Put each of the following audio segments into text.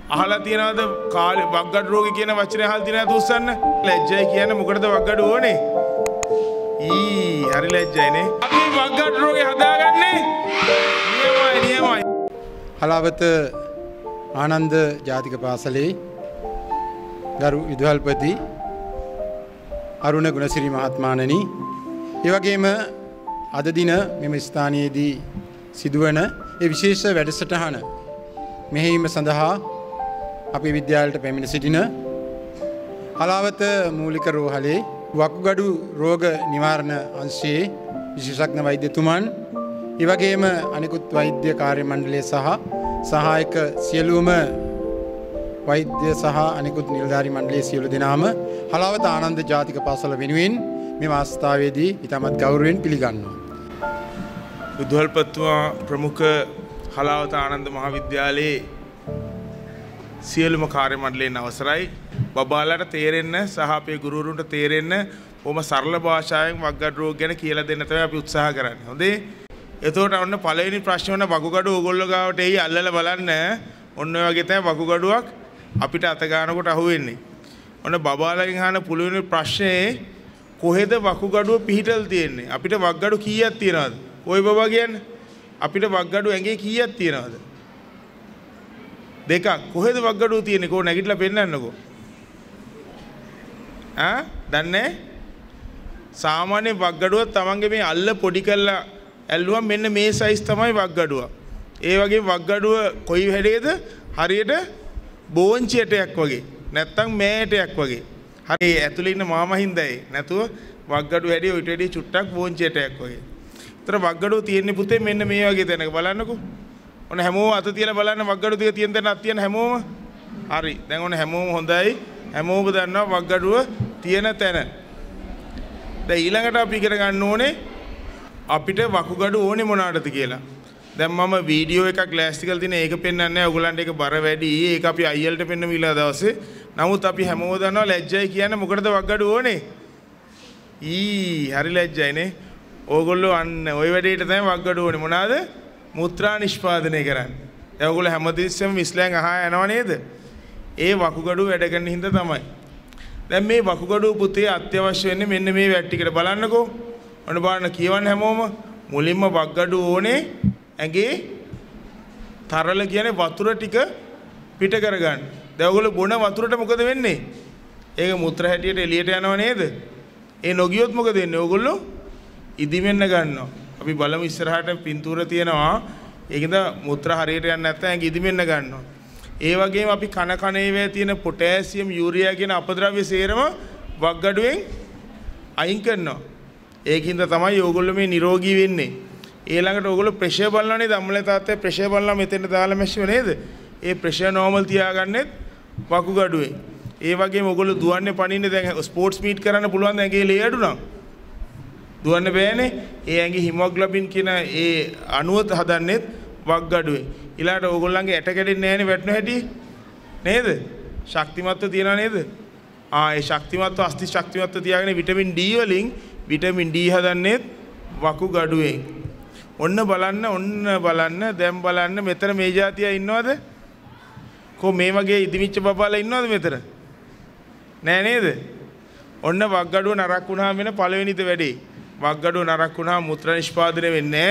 අහලා තියනවාද කාලේ වක්ගඩු රෝගී කියන වචනේ අහලා තියනවාද උස්සන්න? ලැජ්ජයි කියන්නේ මොකටද වක්ගඩු ඕනේ? හරි ලැජ්ජයිනේ. අපි වක්ගඩු රෝගේ හදාගන්නේ නියමයි. හලාවත ආනන්ද ජාතික පාසලේ ගරු විදුහල්පති අරුණ ගුණසිරි මහත්මයාණනි, ඒ වගේම අද දින මෙම ස්ථානයේදී සිදුවන ඒ විශේෂ වැඩසටහන මෙහෙයීම සඳහා අපේ විද්‍යාලයට පැමිණ සිටින හලාවත මූලික රෝහලේ වකුගඩු රෝග නිවාරණ අංශයේ විශේෂඥ වෛද්‍යතුමන්, ඒ වගේම අනිකුත් වෛද්‍ය කාර්ය මණ්ඩලය සහ සහායක සියලුම වෛද්‍ය සහ අනිකුත් නිලධාරි මණ්ඩලයේ සියලු දෙනාම හලාවත ආනන්ද ජාතික පාසල වෙනුවෙන් මෙම අවස්ථාවේදී ඉතාමත් ගෞරවයෙන් පිළිගන්නවා. විදුහල්පතිතුමා ප්‍රමුඛ හලාවත ආනන්ද මහාවිද්‍යාලයේ සියලුම කාර්ය මණ්ඩලයෙන් අවසරයි. බබාලට තේරෙන්න සහ අපේ ගුරුවරුන්ට තේරෙන්න කොහොම සරල භාෂාවෙන් වක්ගඩු රෝග ගැන කියලා දෙන්න තමයි අපි උත්සාහ කරන්නේ. හොඳේ. එතකොට ඔන්න පළවෙනි ප්‍රශ්න වුණ වකුගඩු ඕගොල්ලෝ ගාවට එයි අල්ලලා බලන්න. ඔන්න ඔය වගේ තමයි වකුගඩුවක් අපිට අත ගන්නකොට අහුවෙන්නේ. ඔන්න බබාලගෙන් අහන පුළුවන් ප්‍රශ්නේ කොහෙද වකුගඩුව පිහිටල් තියෙන්නේ? අපිට වක්ගඩු කීයක් තියනවද? ඔය බබා කියන්නේ අපිට වක්ගඩු ඇඟේ කීයක් තියනවද? දෙකක්. කොහෙද වක්ගඩුව තියෙන්නේ? කොහොම නැගිටලා පෙන්නන්නකෝ. දන්නේ? සාමාන්‍ය වක්ගඩුව තමන්ගේ මේ අල්ල පොඩි කරලා ඇල්ලුවම මෙන්න මේ සයිස් තමයි වක්ගඩුව. ඒ වගේ වක්ගඩුව කොයි හැඩයේද? හරියට බෝංචියටයක් වගේ. නැත්තම් මෑටයක් වගේ. හරි ඇතුලේ ඉන්න මාමා හින්දායි. නැතුව වක්ගඩුව හැඩය ඊට වැඩි චුට්ටක් බෝංචියටයක් වගේ. ඒතර වක්ගඩුව තියෙන්නේ පුතේ මෙන්න මේ වගේ තැනක බලන්නකෝ. ඔන්න හැමෝම අත තියලා බලන්න වක්ගඩුව තිය තියෙන තැන අත තියන හැමෝම. හරි. දැන් ඔන්න හැමෝම හොඳයි. හැමෝම දන්නවා වක්ගඩුව තියෙන තැන. දැන් ඊළඟට අපි ඉගෙන ගන්න ඕනේ අපිට වකුගඩු ඕනේ මොනවාටද කියලා. දැන් මම වීඩියෝ එකක් ලෑස්ති කරලා තියෙන ඒක පෙන්වන්නේ නැහැ. ඔයගලන්ට ඒක බර වැඩි. ඒක අපි අයියල්ට පෙන්වමු ඊළඟ දවසේ. නමුත් අපි හැමෝම දන්නවා ලැජ්ජයි කියන්නේ මොකටද වකුගඩු ඕනේ? හරි ලැජ්ජයිනේ. ඕගොල්ලෝ අන්න ওই වැඩේට තමයි වකුගඩු ඕනේ. මොනවාද? මුත්‍රා නිෂ්පාදනය කරන්නේ. දැන් ඔයගොල්ලෝ හැමතිස්සෙම මිස්ලෑන් අහා යනවා නේද? ඒ වකුගඩු වැඩ කරන හින්දා තමයි. දැන් මේ වකුගඩු පුතේ අත්‍යවශ්‍ය වෙන්නේ මෙන්න මේ වැට් ටිකට බලන්නකෝ. ඔන්න බලන්න කියවන්න හැමෝම මුලින්ම වකුගඩු ඕනේ ඇඟේ තරල කියන්නේ වතුර ටික පිට කරගන්න. දැන් ඔයගොල්ලෝ බොන වතුරට මොකද වෙන්නේ? ඒක මුත්‍රා හැටියට එළියට යනවා නේද? ඒ නොගියොත් මොකද වෙන්නේ? ඔයගොල්ලෝ ඉදිමෙන්න ගන්නවා. අපි බලමු ඉස්සරහට පින්තූර තියෙනවා. ඒකෙන්ද මුත්‍රා හරියට යන්නේ නැත්නම් ඇඟ ඉදිමෙන්න ගන්නවා. ඒ වගේම අපි කන කණේවේ තියෙන පොටෑසියම් යූරියා කියන අපද්‍රව්‍ය සේරම වක්ගඩුවෙන් අයින් කරනවා. ඒකින්ද තමයි ඕගොල්ලෝ මේ නිරෝගී වෙන්නේ. ඊළඟට ඕගොල්ලෝ ප්‍රෙෂර් බලනවා නේද? අම්මලා තාත්තලා ප්‍රෙෂර් බලනවා මෙතෙන්ට දාලා මැෂිම නේද? ඒ ප්‍රෙෂර් නෝමල් තියාගන්නෙත් වකුගඩුවේ. ඒ වගේම ඕගොල්ලෝ දුවන්නේ පනින්නේ දැන් ස්පෝර්ට්ස් මීට් කරන්න පුළුවන් දැන් ඇඟේ ලේ අඩු නම්. දුවන්න බෑනේ. ඒ ඇඟේ හිමොග්ලොබින් කියන ඒ අණුව හදන්නෙත් වක්ගඩුවේ. ඊළඟට ඕගොල්ලන්ගේ ඇට කැඩෙන්නේ නැහැනේ වැටෙන හැටි. නේද? ශක්තිමත්ව තියනවා නේද? ඒ ශක්තිමත්ව අස්ථි ශක්තිමත්ව තියාගෙන විටමින් D වලින් විටමින් D හදන්නේ වකුගඩුවෙන්. ඔන්න බලන්න දැන් බලන්න මෙතන මේ જાතිය ඉන්නවද? කො මේ වගේ ඉදිමිච්ච බබාලා ඉන්නවද මෙතන? නෑ නේද? ඔන්න වක්ගඩුව නරක් වුණාම වෙන පළවෙනිද වැඩේ. වක්ගඩුව නරක් වුණාම මුත්‍රා නිෂ්පාදනය වෙන්නේ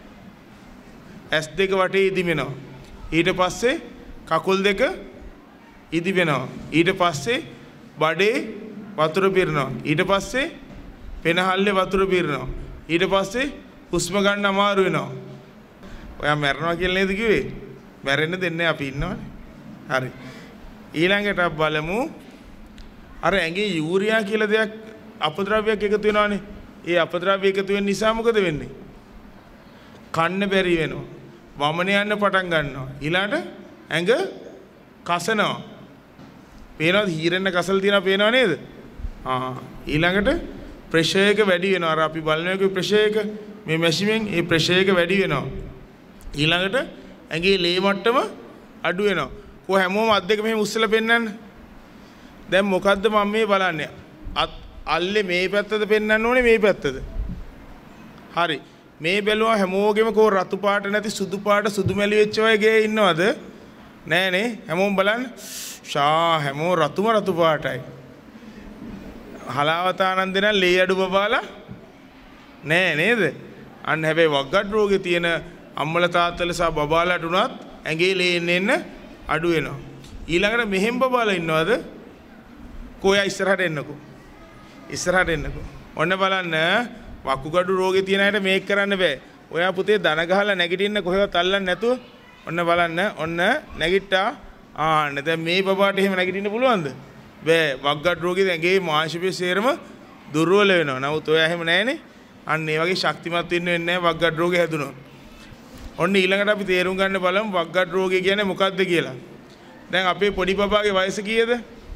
S2 වටේ ඉදිමෙනවා. ඊට පස්සේ කකුල් දෙක ඉදිමෙනවා. ඊට පස්සේ බඩේ වතුර පිරෙනවා. ඊට පස්සේ පෙනහල්ලේ වතුර පිරෙනවා. ඊට පස්සේ හුස්ම ගන්න අමාරු වෙනවා. ඔයා මැරෙනවා කියලා නේද කිව්වේ? මැරෙන්න දෙන්නේ අපි ඉන්නවනේ. හරි. ඊළඟට බලමු අර ඇඟේ යූරියා කියලා දෙයක් අපද්‍රව්‍යයක් එකතු වෙනවානේ. ඒ අපද්‍රව්‍ය එකතු වෙන නිසා මොකද වෙන්නේ? කන්න බැරි වෙනවා. වමන යන්න පටන් ගන්නවා. ඊළඟට ඇඟ කසනවා. පේනවද? හීරෙන්න කසල් තියනවා පේනව නේද? ඊළඟට ප්‍රෙෂර් එක වැඩි වෙනවා. අර අපි බලනවාගේ ප්‍රෙෂර් එක මේ මැෂිමෙන් ඒ ප්‍රෙෂර් එක වැඩි වෙනවා. ඊළඟට ඇඟේ ලේ මට්ටම අඩු වෙනවා. කො හැමෝම අත් දෙක මෙහෙම උස්සලා පෙන්නන්න. දැන් මොකද්ද මම මේ බලන්නේ? අල්ලේ මේ පැත්තද පෙන්නන්න ඕනේ මේ පැත්තද? හරි. මේ බැලුවා හැමෝගෙම කෝ රතු පාට නැති සුදු පාට සුදු මැලි වෙච්ච වගේ ඉන්නවද? නෑනේ හැමෝම බලන්න ෂා හැමෝම රතු පාටයි. හලාවතානන්ද නම් ලේ අඩු බබාලා නෑ නේද? අන්න හැබැයි වග්ගඩ් රෝගේ තියෙන අම්මලා තාත්තලා සහ බබාලාට උනත් ඇඟේ ලේ එන්න අඩු වෙනවා. ඊළඟට මෙහෙම බබාලා ඉන්නවද? කොයා ඉස්සරහට එන්නකෝ. ඉස්සරහට එන්නකෝ. ඔන්න බලන්න වකුගඩු රෝගේ තියෙන අයට මේක කරන්න බෑ. ඔයා පුතේ දන ගහලා නැගිටින්න කොහෙවත් අල්ලන්නේ නැතුව ඔන්න බලන්න ඔන්න නැගිට්ටා. ආන්න දැන් මේ බබාට එහෙම නැගිටින්න පුළුවන්ද? බෑ. වකුගඩු රෝගේ ඇඟේ මාංශ පෙෂි සේරම දුර්වල වෙනවා. නමුත් ඔයා එහෙම නැහනේ. අන්න ඒ වගේ ශක්තිමත් වෙන්න වෙන්නේ නැහැ වකුගඩු රෝගේ හැදුනොත්. ඔන්න ඊළඟට අපි තේරුම් ගන්න බලමු වකුගඩු රෝගය කියන්නේ මොකක්ද කියලා. දැන් අපේ පොඩි බබාගේ වයස කීයද?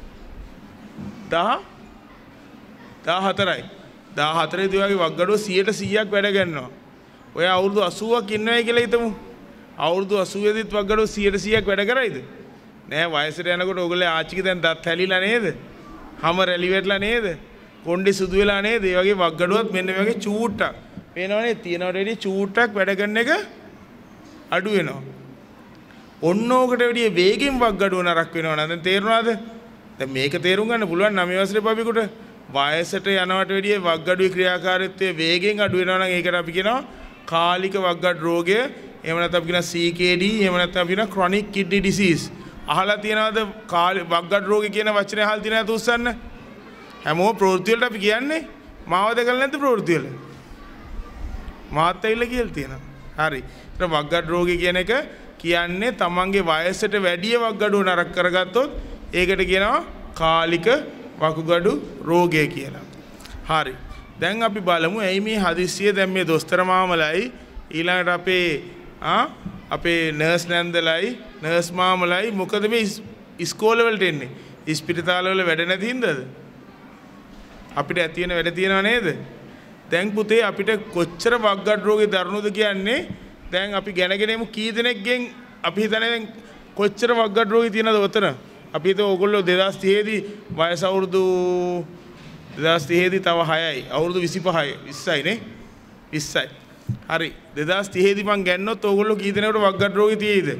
14යි. 14 දී වගේ වකුගඩුව 100%ක් වැඩ ගන්නවා. ඔය අවුරුදු 80ක් ඉන්නවයි කියලා හිතමු. අවුරුදු 80 දිත් වකුගඩුව 100%ක් වැඩ කරයිද? නෑ වයසට යනකොට ඕගොල්ලෝ ආච්චිගේ දැන් දත් හැලිලා නේද? හැම රැලි වැටලා නේද? කොණ්ඩේ සුදු වෙලා නේද? ඒ වගේ වකුගඩුවත් මෙන්න මේ වගේ චූට්ටක්. පේනවනේ තියනවට වැඩිය චූට්ටක් වැඩ කරන එක අඩු වෙනවා. ඔන්න ඕකට වැඩිය වේගෙන් වකුගඩුව නරක වෙනවා නේද? දැන් තේරුණාද? දැන් මේක තේරුම් ගන්න පුළුවන් 9 වසරේ පබිකුට වයසට යනවට වැඩිය වකුගඩුවේ ක්‍රියාකාරීත්වය වේගෙන් අඩු වෙනවා නම් ඒකට අපි කියනවා කාලික වකුගඩු රෝගය. එහෙම නැත්නම් අපි කියනවා CKD. එහෙම නැත්නම් අපි කියනවා chronic kidney disease. අහලා තියනවද වකුගඩු රෝගය කියන වචනේ අහලා තියනවද උස්සන්න? හැමෝම ප්‍රවෘත්ති වලට අපි කියන්නේ මාව දැකලා නැද්ද ප්‍රවෘත්ති වල? මාත් ඇවිල්ලා කියලා තියෙනවා. හරි. ඒත් වකුගඩු රෝගය කියන එක කියන්නේ තමන්ගේ වයසට වැඩිය වකුගඩුව නරක කරගත්තොත් ඒකට කියනවා කාලික වකුගඩු රෝගය කියලා. හරි. දැන් අපි බලමු ඇයි මේ හදිස්සිය දැන් මේ දොස්තර මාමලයි ඊළඟට අපේ නර්ස් නැන්දලයි නර්ස් මාමලයි මොකද මේ ඉස්කෝල වලට එන්නේ? ඉස්පිරිතාල වල වැඩ නැති හින්දාද? අපිට ඇති වෙන වැඩ තියනවා නේද? දැන් පුතේ අපිට කොච්චර වකුගඩු රෝගේ දරුණුද කියන්නේ දැන් අපි ගැනගෙනමු කී දෙනෙක්ගෙන් අපි හිතන්නේ දැන් කොච්චර වකුගඩු රෝගී තියෙනවද උතන? අපි හිතුව ඕගොල්ලෝ 2030 දී වයස අවුරුදු 2030 දී තව 6යි. අවුරුදු 25යි 20යි නේ? 20යි. හරි. 2030 දී මං ගන්නොත් ඕගොල්ලෝ කී දෙනෙකුට වකුගඩු රෝගී තියෙයිද?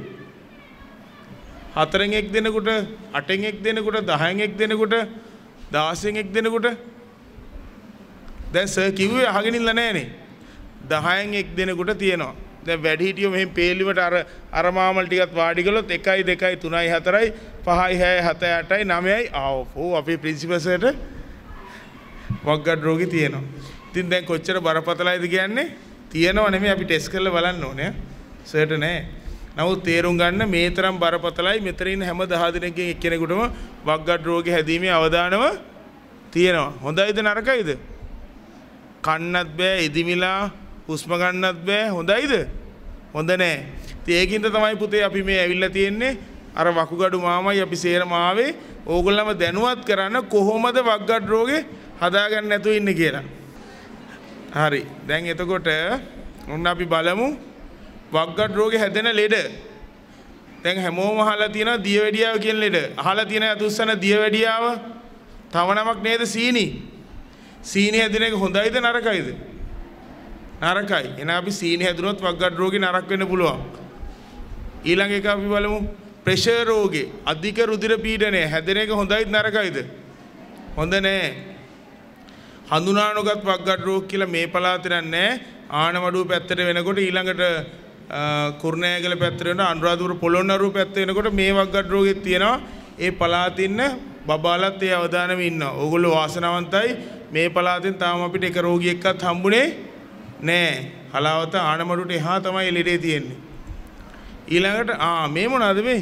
4න් 1 දෙනෙකුට, 8න් 1 දෙනෙකුට, 10න් 1 දෙනෙකුට, 16න් 1 දෙනෙකුට. දැන් සර් කිව්වේ අහගෙන ඉන්න නෑනේ. 10න් 1 දෙනෙකුට තියෙනවා. දැන් වැඩි හිටියෝ මෙහෙන් පේලිවට අර මාමල් ටිකත් වාඩි කළොත් 1 2 3 4 5 6 7 8 9යි ආවෝ අපේ ප්‍රින්සිපල් සර්ට වකුගඩු රෝගී තියෙනවා. ඉතින් දැන් කොච්චර බරපතලයිද කියන්නේ? තියෙනව නෙමෙයි අපි ටෙස්ට් කරලා බලන්න ඕනේ. සර්ට නෑ. නමුත් තේරුම් ගන්න මේ තරම් බරපතලයි මෙතන ඉන්න හැම 10 දෙනෙක්ගෙන් එක්කෙනෙකුටම වකුගඩු රෝගේ හැදීමේ අවදානම තියෙනවා. හොඳයිද නරකයිද? කන්නත් බෑ ඉදිමිලා හුස්ම ගන්නත් බෑ. හොඳයිද? හොඳ නෑ. ඉතින් ඒකින්ද තමයි පුතේ අපි මේ ඇවිල්ලා තියෙන්නේ අර වකුගඩු මාමයි අපි සේරම ආවේ ඕගොල්ලන්ව දැනුවත් කරන්න කොහොමද වකුගඩු රෝගේ හදාගන්න නැතුව ඉන්නේ කියලා. හරි. දැන් එතකොට ඔන්න අපි බලමු වකුගඩු රෝගේ හැදෙන ලෙඩ. දැන් හැමෝම අහලා තියෙනවා දියවැඩියාව කියන ලෙඩ. අහලා තියෙන අතුස්සන දියවැඩියාව තව නමක් නේද සීනි. සීනි හැදෙන එක හොඳයිද නරකයිද? නරකයි. එහෙනම් අපි සීනි හැදුනොත් වකුගඩු රෝගේ නරක වෙන්න පුළුවන්. ඊළඟ එක අපි බලමු ප්‍රෙෂර් රෝගේ. අධික රුධිර පීඩනය හැදෙන එක හොඳයිද නරකයිද? හොඳ නෑ. හඳුනා නොගත් වකුගඩු රෝග කියලා මේ පළාතේ නැහැ. ආනමඩුව පැත්තට වෙනකොට ඊළඟට කුරුණෑගල පැත්තට වෙන අනුරාධපුර පොළොන්නරුව පැත්ත වෙනකොට මේ වකුගඩු රෝගෙත් තියෙනවා. ඒ පළාතේ ඉන්න බබාලත් ඒ අවදානමේ ඉන්නවා. ඕගොල්ලෝ වාසනාවන්තයි. මේ පළාතෙන් තාම අපිට එක රෝගියෙක්වත් හම්බුනේ නෑ. හලාවත ආනමඩුවට එහා තමයි ලෙඩේ තියෙන්නේ. ඊළඟට මේ මොනවාද මේ?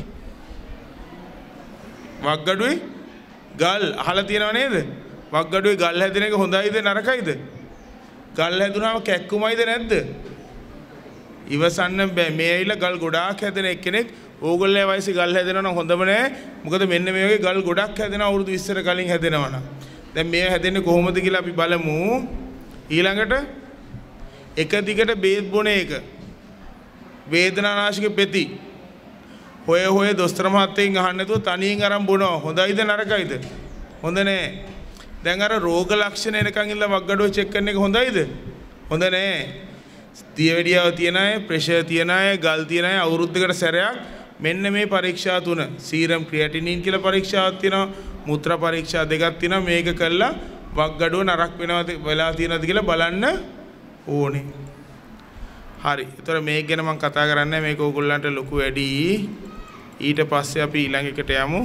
වකුගඩුවේ ගල් අහලා තියෙනව නේද? වකුගඩුවේ ගල් හැදෙන එක හොඳයිද නරකයිද? ගල් හැදුනාම කැක්කුමයිද නැද්ද? ඉවසන්න බෑ. මේ ඇවිල්ලා ගල් ගොඩාක් හැදෙන එක්කෙනෙක් ඕගොල්ලේ වයසේ ගල් හැදෙනවා නම් හොඳම නෑ. මොකද මෙන්න මේ වගේ ගල් ගොඩක් හැදෙනවා අවුරුදු 20කට කලින් හැදෙනවා නම්. දැන් මේ හැදෙන්නේ කොහොමද කියලා අපි බලමු. ඊළඟට එක දිගට බේත් බොන එක. වේදනානාශක පෙති. හොය දොස්තර මහත්තයෙන් අහන්න නැතුව තනියෙන් අරන් බොනවා. හොඳයිද නරකයිද? හොඳ නෑ. දැන් අර රෝග ලක්ෂණ එනකන් ඉල්ල වකුගඩුව චෙක් කරන එක හොඳයිද? හොඳ නෑ. දියවැඩියාව තියන අය, ප්‍රෙෂර් තියන අය, ගල් තියන අය අවුරුද්දකට සැරයක් මෙන්න මේ පරීක්ෂා තුන සීරම් ක්‍රියැටිනින් කියලා පරීක්ෂාවක් තියෙනවා මුත්‍රා පරීක්ෂා දෙකක් තියෙනවා මේක කළා වක්ගඩුව නරක් වෙනවද වෙලා තියෙනවද කියලා බලන්න ඕනේ හරි ඒතර මේක ගැන මම කතා කරන්නේ මේක ඕගොල්ලන්ට ලොකු වැඩි ඊට පස්සේ අපි ඊළඟ එකට යමු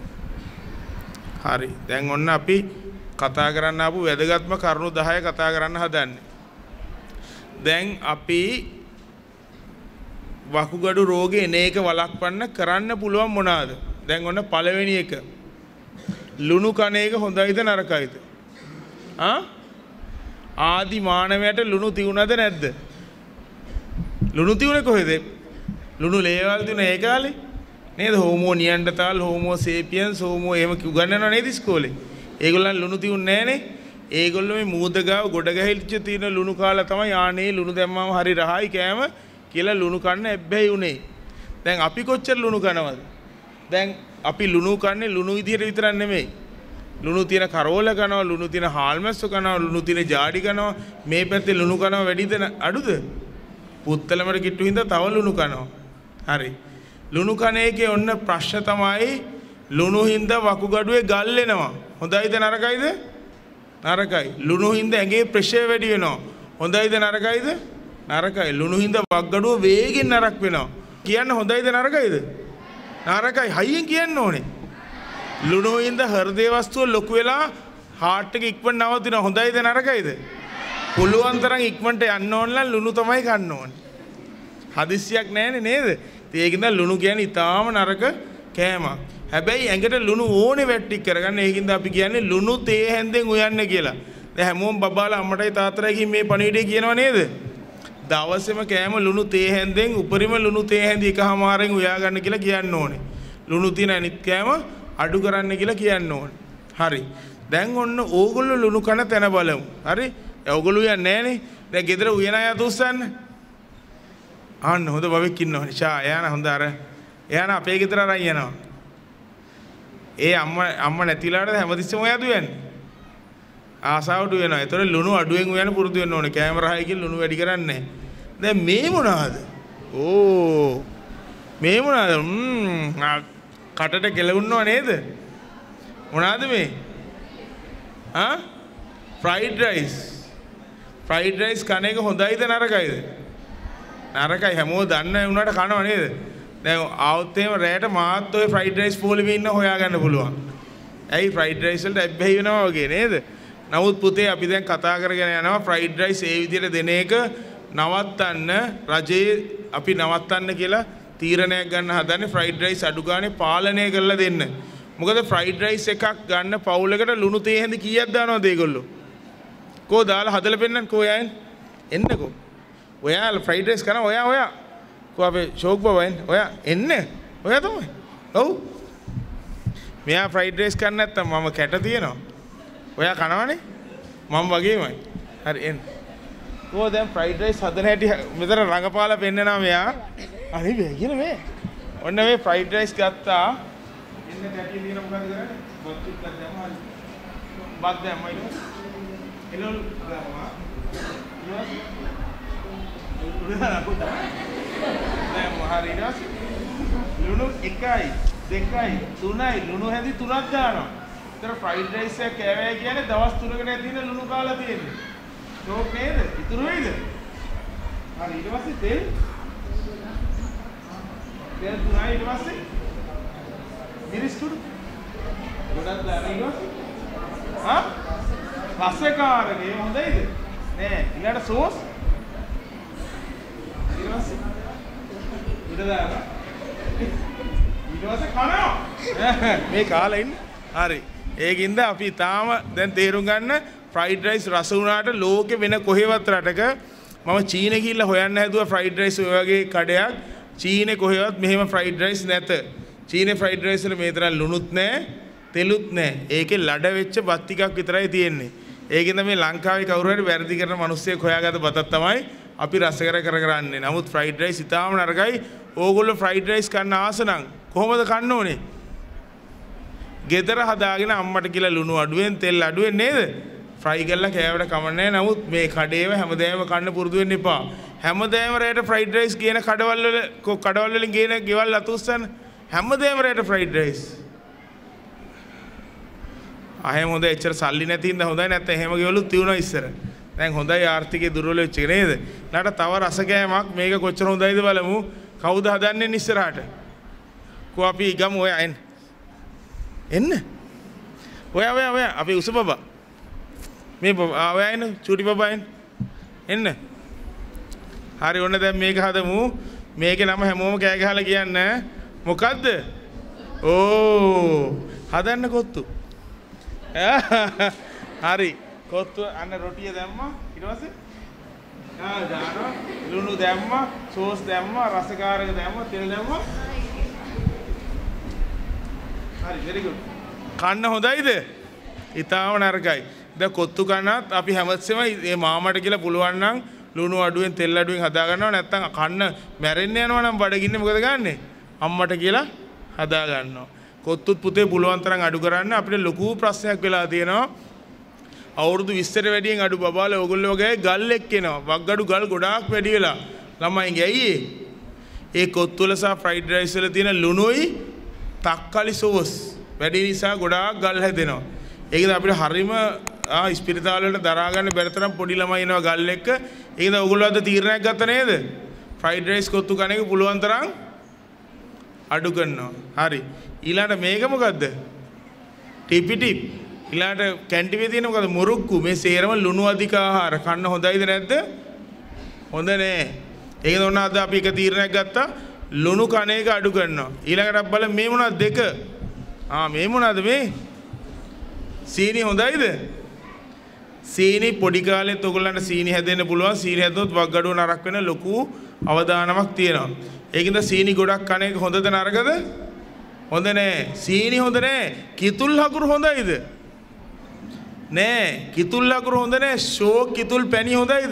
හරි දැන් ඔන්න අපි කතා කරන්න ආපු වැදගත්ම කරුණු 10 කතා කරන්න හදන්නේ දැන් අපි වකුගඩු රෝගේ එන එක වළක්වන්න කරන්න පුළුවන් මොනවාද? දැන් ඔන්න පළවෙනි එක. ලුණු කන එක හොඳයිද නරකයිද? ආදි මානවයට ලුණු තියුණාද නැද්ද? ලුණු තියුණේ කොහෙද? ලුණු ලේවල් තියුණ ඒ කාලේ නේද? Homo Neanderthal, Homo sapiens, Homo එහෙම උගන්වනවා නේද ඉස්කෝලේ? ඒගොල්ලන් ලුණු තියුන්නේ නැහනේ. ඒගොල්ලෝ මේ මූදගාව ගොඩ ගැහිච්ච තියෙන ලුණු කාලා තමයි ආනේ ලුණු දැම්මම හරි රහයි කෑම කියලා ලුණු කන්න ඇබ්බැහි උනේ. දැන් අපි කොච්චර ලුණු කනවද? දැන් අපි ලුණු කන්නේ ලුණු විදියට විතරක් නෙමෙයි. ලුණු තියෙන කරෝල කනවා, ලුණු තියෙන හාල්මැස්සු කනවා, ලුණු තියෙන ජාඩි කනවා. මේ පැත්තේ ලුණු කනවා වැඩිද අඩුද? පුත්තලමට කිට්ටු හින්දා තව ලුණු කනවා. හරි. ලුණු කන එකේ ඔන්න ප්‍රශ්න තමයි ලුණු හින්දා වකුගඩුවේ ගල් වෙනවා. හොඳයිද නරකයිද? නරකයි. ලුණු හින්දා ඇඟේ ප්‍රෙෂර් වැඩි වෙනවා. හොඳයිද නරකයිද? නරකයි. ලුණු හින්දා වක්ගඩුව වේගෙන් නරක වෙනවා. කියන්න හොඳයිද නරකයිද? නරකයි. හයියෙන් කියන්න ඕනේ. ලුණු හින්දා හෘදේ වස්තුව ලොකු වෙලා හાર્ට් එක ඉක්මනට නවතිනවා. හොඳයිද නරකයිද? පුළුවන් තරම් ඉක්මනට යන්න ඕන නම් ලුණු තමයි කන්න ඕනේ. හදිස්සියක් නැහැනේ නේද? ඒකින්ද ලුණු කියන්නේ ඊටාම නරක කෑමක්. හැබැයි ඇඟට ලුණු ඕනේ වැට්ටික් කරගන්න. ඒකින්ද අපි කියන්නේ ලුණු තේ හැන්දෙන් උයන්න කියලා. දැන් හැමෝම බබාලා අම්මටයි තාත්තටයි කින් මේ පණිවිඩය කියනවා නේද? දවසේම කෑම ලුණු තේ හැන්දෙන් උපරිම ලුණු තේ හැන්දි එකමාරෙන් උයා ගන්න කියලා කියන්න ඕනේ. ලුණු තියෙන අනිත් කෑම අඩු කරන්න කියලා කියන්න ඕනේ. හරි. දැන් ඔන්න ඕගොල්ලෝ ලුණු කන තැන බලමු. හරි? ඕගොල්ලෝ යන්නේ නැහනේ. දැන් ගෙදර උයන අය අතුස්සන්න. ආන්න හොඳ බබෙක් ඉන්නවනේ. ෂා එයාන හොඳ අර එයාන අපේ ගෙදර අරන් යනවා. ඒ අම්මා නැතිලාට හැමතිස්සෙම ඔයා දුවන්නේ. ආසාවට වෙනවා. ඒතර ලුණු අඩුවෙන් උයන්න පුරුදු වෙන්න ඕනේ. කැමරායි කියලා ලුණු වැඩි කරන්නේ නැහැ. දැන් මේ මොනවාද? ඕ මේ මොනවාද? කටට කෙලවුන්නව නේද? මොනවාද මේ? Fried rice. ෆ්‍රයිඩ් රයිස් කන එක හොඳයිද නරකයිද? නරකයි. හැමෝම දන්නේ උනාට කනව නේද? දැන් ආවොත් එහෙම රැයට මාත් ඔය ෆ්‍රයිඩ් රයිස් පොලිමේ ඉන්න හොයාගන්න පුළුවන්. ඇයි ෆ්‍රයිඩ් රයිස් වලට ඇබ්බැහි වෙනවා වගේ නේද? නමුත් පුතේ අපි දැන් කතා කරගෙන යනවා ෆ්‍රයිඩ් රයිස් ඒ විදිහට දෙන එක නවත්තන්න රජයේ අපි නවත්තන්න කියලා තීරණයක් ගන්න හදන්නේ ෆ්‍රයිඩ් රයිස් අඩු ගානේ පාලනය කරලා දෙන්න. මොකද ෆ්‍රයිඩ් රයිස් එකක් ගන්න පවුලකට ලුණු තේ හැඳි කීයක් දානවද ඒගොල්ලෝ? කෝ දාලා හදලා පෙන්නන්න කෝ යයන් එන්නකෝ. ඔයා ෆ්‍රයිඩ් රයිස් කරන ඔයා කෝ අපේ ෂෝක් බබෙන් ඔයා එන්න. ඔයා තමයි. ඔව්. මෙයා ෆ්‍රයිඩ් රයිස් කරන්න නැත්තම් මම කැට තියෙනවා. ඔයා කනවනේ මම වගේමයි. හරි එන්න. කෝ දැන් ෆ්‍රයිඩ් රයිස් හදන හැටි මෙතන රඟපාලා පෙන්නනවා මෙයා. අනේ බෑ කියන මේ. ඔන්න මේ ෆ්‍රයිඩ් රයිස් ගත්තා. එන්න කැටිය දින මොකද කරන්නේ? බත් ටිකක් දැම්මා. බත් දැම්මා ඊට පස්සේ එළවලු දානවා. ලුණු 1යි 2යි 3යි ලුණු හැඳි 3ක් දානවා. ඒතර ෆ්‍රයිඩ් රයිස් එක කෑවේ කියන්නේ දවස් 3කට ඇදින ලුණු කාලා තියෙන්නේ. ෂෝක් නේද? ඉතුරු වෙයිද? හරි ඊට පස්සේ තෙල් 3යි ඊට පස්සේ මිරිස් කුඩු ගොඩක් දාලා ඊට පස්සේ රසකාරකේ හොඳයිද? නෑ ඊළඟට සෝස් ඊට පස්සේ කනවා මේ කාලා ඉන්න. හරි. ඒකින්ද අපි තාම දැන් තේරුම් ගන්න ෆ්‍රයිඩ් රයිස් රස වුණාට ලෝකෙ වෙන කොහෙවත් රටක මම චීනේ ගිහිල්ලා හොයන්න හැදුවා ෆ්‍රයිඩ් රයිස් ඔය වගේ කඩයක්. චීනේ කොහෙවත් මෙහෙම ෆ්‍රයිඩ් රයිස් නැත. චීනේ ෆ්‍රයිඩ් රයිස් වල මේ තරම් ලුණුත් නැහැ, තෙලුත් නැහැ. ඒකේ ලඩ වෙච්ච බත් ටිකක් විතරයි තියෙන්නේ. ඒකින්ද මේ ලංකාවේ කවුරු හරි වැරදි කරන මිනිස්සෙක් හොයාගත්ත බතක් තමයි අපි රසකර කරන්නේ. නමුත් ෆ්‍රයිඩ් රයිස් ඉතාලම නරකයි. ඕගොල්ලෝ ෆ්‍රයිඩ් රයිස් කන්න ආස නම් කොහොමද කන්න ඕනේ? ගෙදර හදාගෙන අම්මට කියලා ලුණු අඩුවෙන් තෙල් අඩුවෙන් නේද? ෆ්‍රයි කරලා කෑවට කමන්නේ. නමුත් මේ කඩේව හැමදේම කන්න පුරුදු වෙන්න එපා. හැමදේම රේට ෆ්‍රයිඩ් රයිස් කියන කඩවල් වලින් ගේන ගෙවල් අතුස්සන හැමදේම රේට ෆ්‍රයිඩ් රයිස්. අහෙම හොඳ එච්චර සල්ලි නැති හින්දා හොඳයි නැත්නම් එහෙම ගෙවලුත් තියුණා ඉස්සර. දැන් හොඳයි ආර්ථිකයේ දුර්වල වෙච්ච එක නේද? ඊළාට තව රස කෑමක් මේක කොච්චර හොඳයිද බලමු. කවුද හදන්නේ ඉස්සරහට? කො අපි ගමු ඔය එන්න. ඔය අපි උස බබා. මේ ඔය එන්න චූටි බබා එන්න. හරි ඔන්න දැන් මේක හදමු. මේකේ නම හැමෝම කෑ ගහලා කියන්න. මොකද්ද? ඕ හදන්න කොත්තු. හරි කොත්තු අන්න රොටිය දැම්මා ඊට පස්සේ දානවා ලුණු දැම්මා සෝස් දැම්මා රසකාරක දැම්මා තෙල් දැම්මා. හරි very good. කන්න හොඳයිද? ඊටාම නරකයි. දැන් කොත්තු කන්නත් අපි හැමතිස්සෙම මේ මාමට කියලා පුළුවන් නම් ලුණු අඩුවෙන් තෙල් අඩුවෙන් හදා ගන්නවා. නැත්නම් කන්න මැරෙන්න යනවා නම් බඩගින්නේ මොකද ගන්නෙ? අම්මට කියලා හදා ගන්නවා. කොත්තුත් පුතේ පුළුවන් තරම් අඩු කරන්න. අපිට ලොකු ප්‍රශ්නයක් වෙලා තියෙනවා. අවුරුදු 20ට වැඩියෙන් අඩු බබාලා ඕගොල්ලෝ වගේ ගල් එක්කෙනවා. වග්ගඩු ගල් ගොඩාක් වැඩි වෙලා. ළමයින්ගේ ඇයි ඒ කොත්තු වල සහ ෆ්‍රයිඩ් රයිස් වල තියෙන ලුණුයි තක්කාලි සෝස් වැඩි නිසා ගොඩාක් ගල් හැදෙනවා. ඒකද අපිට හරීම ස්පිරිතාල වලට දරා ගන්න බැරි තරම් පොඩි ළමයි එනවා ගල් එක්ක. ඒකද ඕගොල්ලෝ අද තීරණයක් ගත්ත නේද? ෆ්‍රයිඩ් රයිස් කොත්තු කන එක පුළුවන් තරම් අඩු කරනවා. හරි. ඊළඟට මේක මොකද්ද? ටිපි ටිප්. ඊළඟට කැන්ටිවේ තියෙන මොකද්ද? මුරුක්කු. මේ සේරම ලුණු අධික ආහාර. කන්න හොඳයිද නැද්ද? හොඳ නෑ. ඒකද ඔන්න අද අපි එක තීරණයක් ගත්තා. ලුණු කන එක අඩු කරනවා. ඊළඟට බලන්න මේ මොනවද දෙක? මේ මොනවද මේ? සීනි හොඳයිද? සීනි පොඩි කාලෙත් ඔයගොල්ලන්ට සීනි හැදෙන්න පුළුවන්. සීනි හැදුනොත් වග්ගඩුව නරක වෙන ලොකු අවදානමක් තියෙනවා. ඒකින්ද සීනි ගොඩක් කන එක හොඳද නරකද? හොඳ නෑ. සීනි හොඳ නෑ. කිතුල් හකුරු හොඳයිද? නෑ. කිතුල් හකුරු හොඳ නෑ. ෂෝක් කිතුල් පැණි හොඳයිද?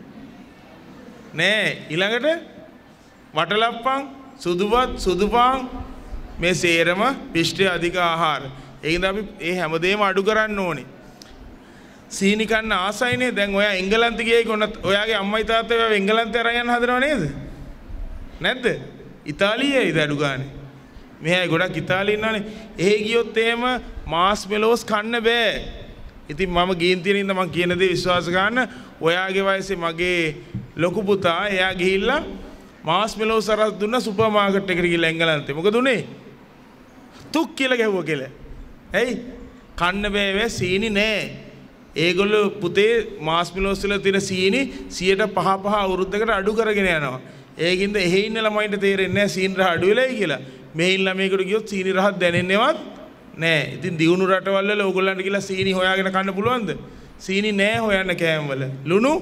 නෑ. ඊළඟට වටලප්පන්, සුදුවත්, සුදුපාන් මේ සේරම පිෂ්ඨ අධික ආහාර. ඒකින්ද අපි මේ හැමදේම අඩු කරන්න ඕනේ. සීනි කන්න ආසයිනේ. දැන් ඔයා එංගලන්තේ ගියේ කොහොමද? ඔයාගේ අම්මයි තාත්තයි ඔයාව එංගලන්තේ අරන් යන්න හදනව නේද? නැද්ද? ඉතාලියේද අඩු ගානේ. මෙහා ගොඩක් ඉතාලියේ ඉන්නවනේ. එහෙ ගියොත් එහෙම මාස් මෙලෝස් කන්න බෑ. ඉතින් මම ගින් තියෙන ඉඳන් මම කියන දේ විශ්වාස ගන්න. ඔයාගේ වයසේ මගේ ලොකු පුතා එයා ගිහිල්ලා මාස් මෙලෝස් අරන් දුන්න සුපර් මාකට් එකට ගිහලා එංගලන්තේ. මොකද උනේ? තුක් කියලා ගැහුවා කියලා. ඇයි? කන්න බෑ සීනි නෑ. ඒගොල්ලෝ පුතේ මාස් මෙලෝස් වල තියෙන සීනි 5% අවුරුද්දකට අඩු කරගෙන යනවා. ඒකින්ද එහෙ ඉන්න ළමයින්ට තේරෙන්නේ නැහැ සීනි රහ අඩු වෙලයි කියලා. මෙහි ඉන්න ළමයෙකුට ගියොත් සීනි රහක් දැනෙන්නේවත් නැහැ. ඉතින් දියුණු රටවල් වල ඕගොල්ලන්ට කියලා සීනි හොයාගෙන කන්න පුළුවන්ද? සීනි නැහැ හොයන්න කෑම වල. ලුණු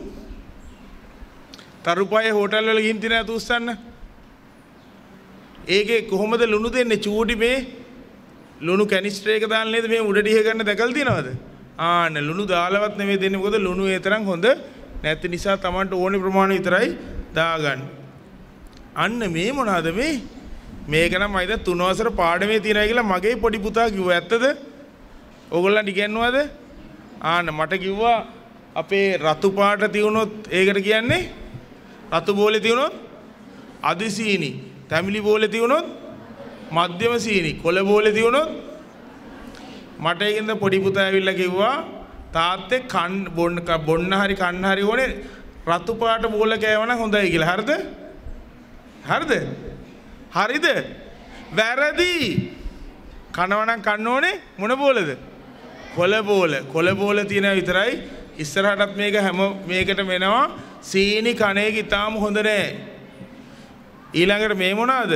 තරුපයේ හෝටල් වල ගිහින් තියන තුස්සන්න. ඒකේ කොහොමද ලුණු දෙන්නේ? චූටි මේ ලුණු කැනිස්ටර් එක දාන්න නේද මේ උඩට ඉහ ගන්න දැකලා තියනවද? ලුණු දාලවත් නෙමෙයි දෙන්නේ. මොකද ලුණු ඒ තරම් හොඳ නැති නිසා Tamanට ඕනේ ප්‍රමාණය විතරයි දාගන්න. අන්න මේ මොනවාද මේ? මේක නම් මයිද 3 වසර පාඩමේ තියනයි කියලා මගේ පොඩි පුතා කිව්වා. ඇත්තද? ඕගොල්ලන්ට ඉගෙනුවද? මට කිව්වා අපේ රතු පාට තියුණොත් ඒකට කියන්නේ රතු බෝලේ තියුණොත් අදි සීනි, තැඹිලි බෝලේ තියුණොත් මධ්‍යම සීනි, කොළ බෝලේ තියුණොත් මට ඒකින්ද පොඩි පුතා ඇවිල්ලා කිව්වා තාත්තේ බොන්න හරි කන්න හරි ඕනේ රතු පාට බෝල කෑවනම් හොඳයි කියලා. හරිද? හරිද? හරිද? වැරදි. කනවනම් කන්න ඕනේ මොන බෝලද? කොළ බෝල. කොළ බෝල තියෙන විතරයි. ඉස්සරහටත් මේකට වෙනවා සීනි කන එක ඉතාම හොඳ නෑ. ඊළඟට මේ මොනවාද?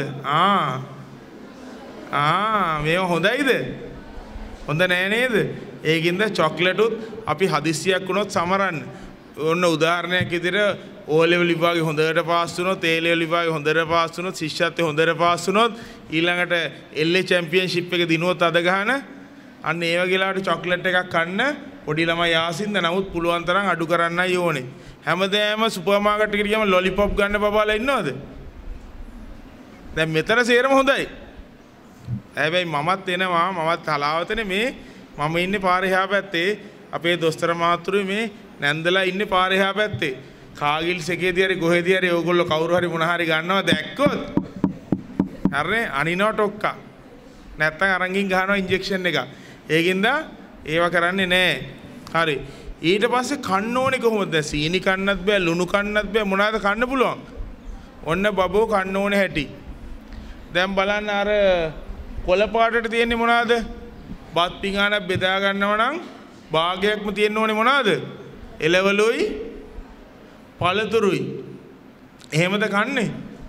මේවා හොඳයිද? හොඳ නෑ නේද? ඒකින්ද චොක්ලට්ුත් අපි හදිස්සියක් වුණොත් සමරන්න. ඔන්න උදාහරණයක් විදිහට O level විභාගේ හොඳට පාස් වුණොත් A level විභාගේ හොඳට පාස් වුණොත් ශිෂ්‍යත්වයේ හොඳට පාස් වුණොත් ඊළඟට LA චැම්පියන්ෂිප් එක දිනුවොත් අද ගහන අන්න ඒ වගේ ලාට චොක්ලට් එකක් කන්න පොඩි ළමයි ආසින්ද. නමුත් පුළුවන් තරම් අඩු කරන්නයි ඕනේ. හැමදාම සුපර් මාකට් එකට ගියම ලොලිපොප් ගන්න බබාලා ඉන්නවද? දැන් මෙතන සේරම හොඳයි. හැබැයි මමත් එනවා. මමත් හලාවතනේ මේ මම ඉන්නේ පාරේ එහා පැත්තේ. අපේ දොස්තර මාත්‍රුයි මේ නැන්දලා ඉන්නේ පාරේ එහා පැත්තේ. කාගිල්ස් එකේදී හරි කොහෙදී හරි ඕගොල්ලෝ කවුරු හරි මොන හරි ගන්නවා දැක්කොත් හරිනේ අනිනෝ ටොක්කා නැත්තම් අරන්ගින් ගහනවා ඉන්ජෙක්ෂන් එක. ඒකින්ද ඒව කරන්නේ නැහැ. හරි. ඊට පස්සේ කන්න ඕනේ කොහොමද? සීනි කන්නත් බෑ, ලුණු කන්නත් බෑ. මොනවාද කන්න පුළුවන්? ඔන්න බබෝ කන්න ඕනේ හැටි. දැන් බලන්න අර කොළ පාටට තියෙන්නේ මොනවාද? බත් පිඟානක් බෙදා ගන්නව නම් භාගයක්ම තියෙන්න ඕනේ මොනවාද? එළවලුයි පළතුරුයි. එහෙමද කන්නේ?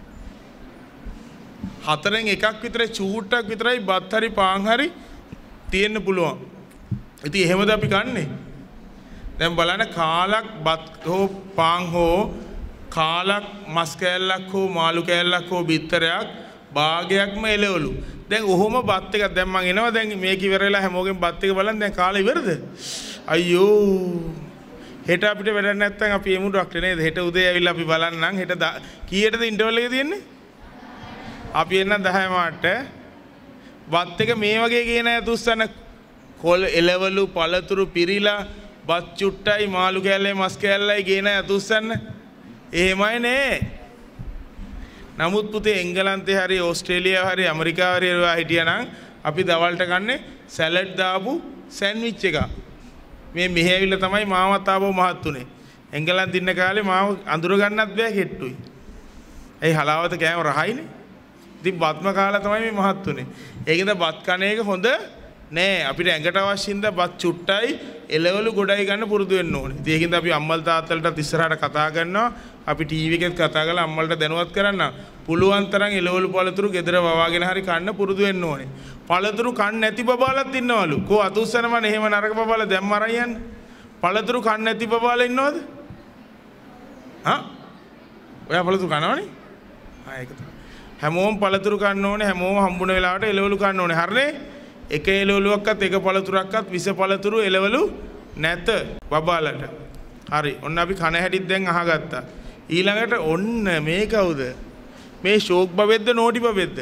හතරෙන් එකක් විතර චූට්ටක් විතරයි බත් හරි පාන් හරි තියෙන්න පුළුවන්. ඉතින් එහෙමද අපි කන්නේ? දැන් බලන්න කාලක් බත් හෝ පාන් හෝ කාලක් මස් කෑල්ලක් හෝ මාළු කෑල්ලක් හෝ බිත්තරයක් භාගයක්ම එළවලු. දැන් ඔහොම බත් එකක් දැන් මං එනවා දැන් මේක ඉවර වෙලා හැමෝගෙම බත් එක බලන්න දැන් කාලා ඉවරද? අයියෝ හෙට අපිට වැඩක් නැත්තම් අපි එමු ඩොක්ටර් නේද? හෙට උදේ ඇවිල්ලා අපි බලන්නම් හෙට කීයටද ඉන්ටර්වල් එක තියෙන්නේ? අපි එන්න 10 මාට බත් එක මේ වගේ කියන තුස්සන කොළ එළවලු පළතුරු පිරීලා බත් චුට්ටයි මාළු කෑල්ලයි මස් කෑල්ලයි කියන තුස්සන්න එහෙමයි නේ. නමුත් පුතේ එංගලන්තේ හරි ඕස්ට්‍රේලියාව හරි ඇමරිකාව හරි හිටියනම් අපි දවල්ට කන්නේ සැලඩ් දාපු සෑන්ඩ්විච් එක. මේ මෙහෙ ඇවිල්ලා තමයි මාවත් ආවෝ මහත් උනේ. එංගලන්තේ ඉන්න කාලේ මාව අඳුර ගන්නත් බෑ කෙට්ටුයි. ඒ හලාවත කෑම රහයිනේ. ඉතින් බත්ම කාලා තමයි මේ මහත් උනේ. ඒකෙන්ද බත් කන එක හොඳ නෑ. අපිට ඇඟට අවශ්‍ය හින්දා බත් චුට්ටයි එළවලු ගොඩයි ගන්න පුරුදු වෙන්න ඕනේ. ඉතින් ඒකින්ද අපි අම්මල් තාත්තලටත් ඉස්සරහට කතා කරනවා. අපි ටීවී එකෙත් කතා කරලා අම්මලට දැනුවත් කරන්න. පුළුවන් තරම් එළවලු පළතුරු ගෙදර වවාගෙන හරි කන්න පුරුදු වෙන්න ඕනේ. පළතුරු කන්න නැති බබාලත් ඉන්නවලු. කෝ අතුස්සනමනේ එහෙම නරක බබාලා දැම්ම අරන් යන්නේ. පළතුරු කන්න නැති බබාලා ඉන්නවද? හා? ඔයා පළතුරු කනවනේ? ඒක තමයි. හැමෝම පළතුරු කන්න ඕනේ. හැමෝම හම්බුන වෙලාවට එළවලු කන්න ඕනේ. හරිනේ? එක එළවලුවක්වත් එක පළතුරක්වත් විස පළතුරු එළවලු නැත බබාලට. හරි. ඔන්න අපි කන හැටිත් දැන් අහගත්තා. ඊළඟට ඔන්න මේ කවුද? මේ ෂෝක් බබෙක්ද නෝටි බබෙක්ද?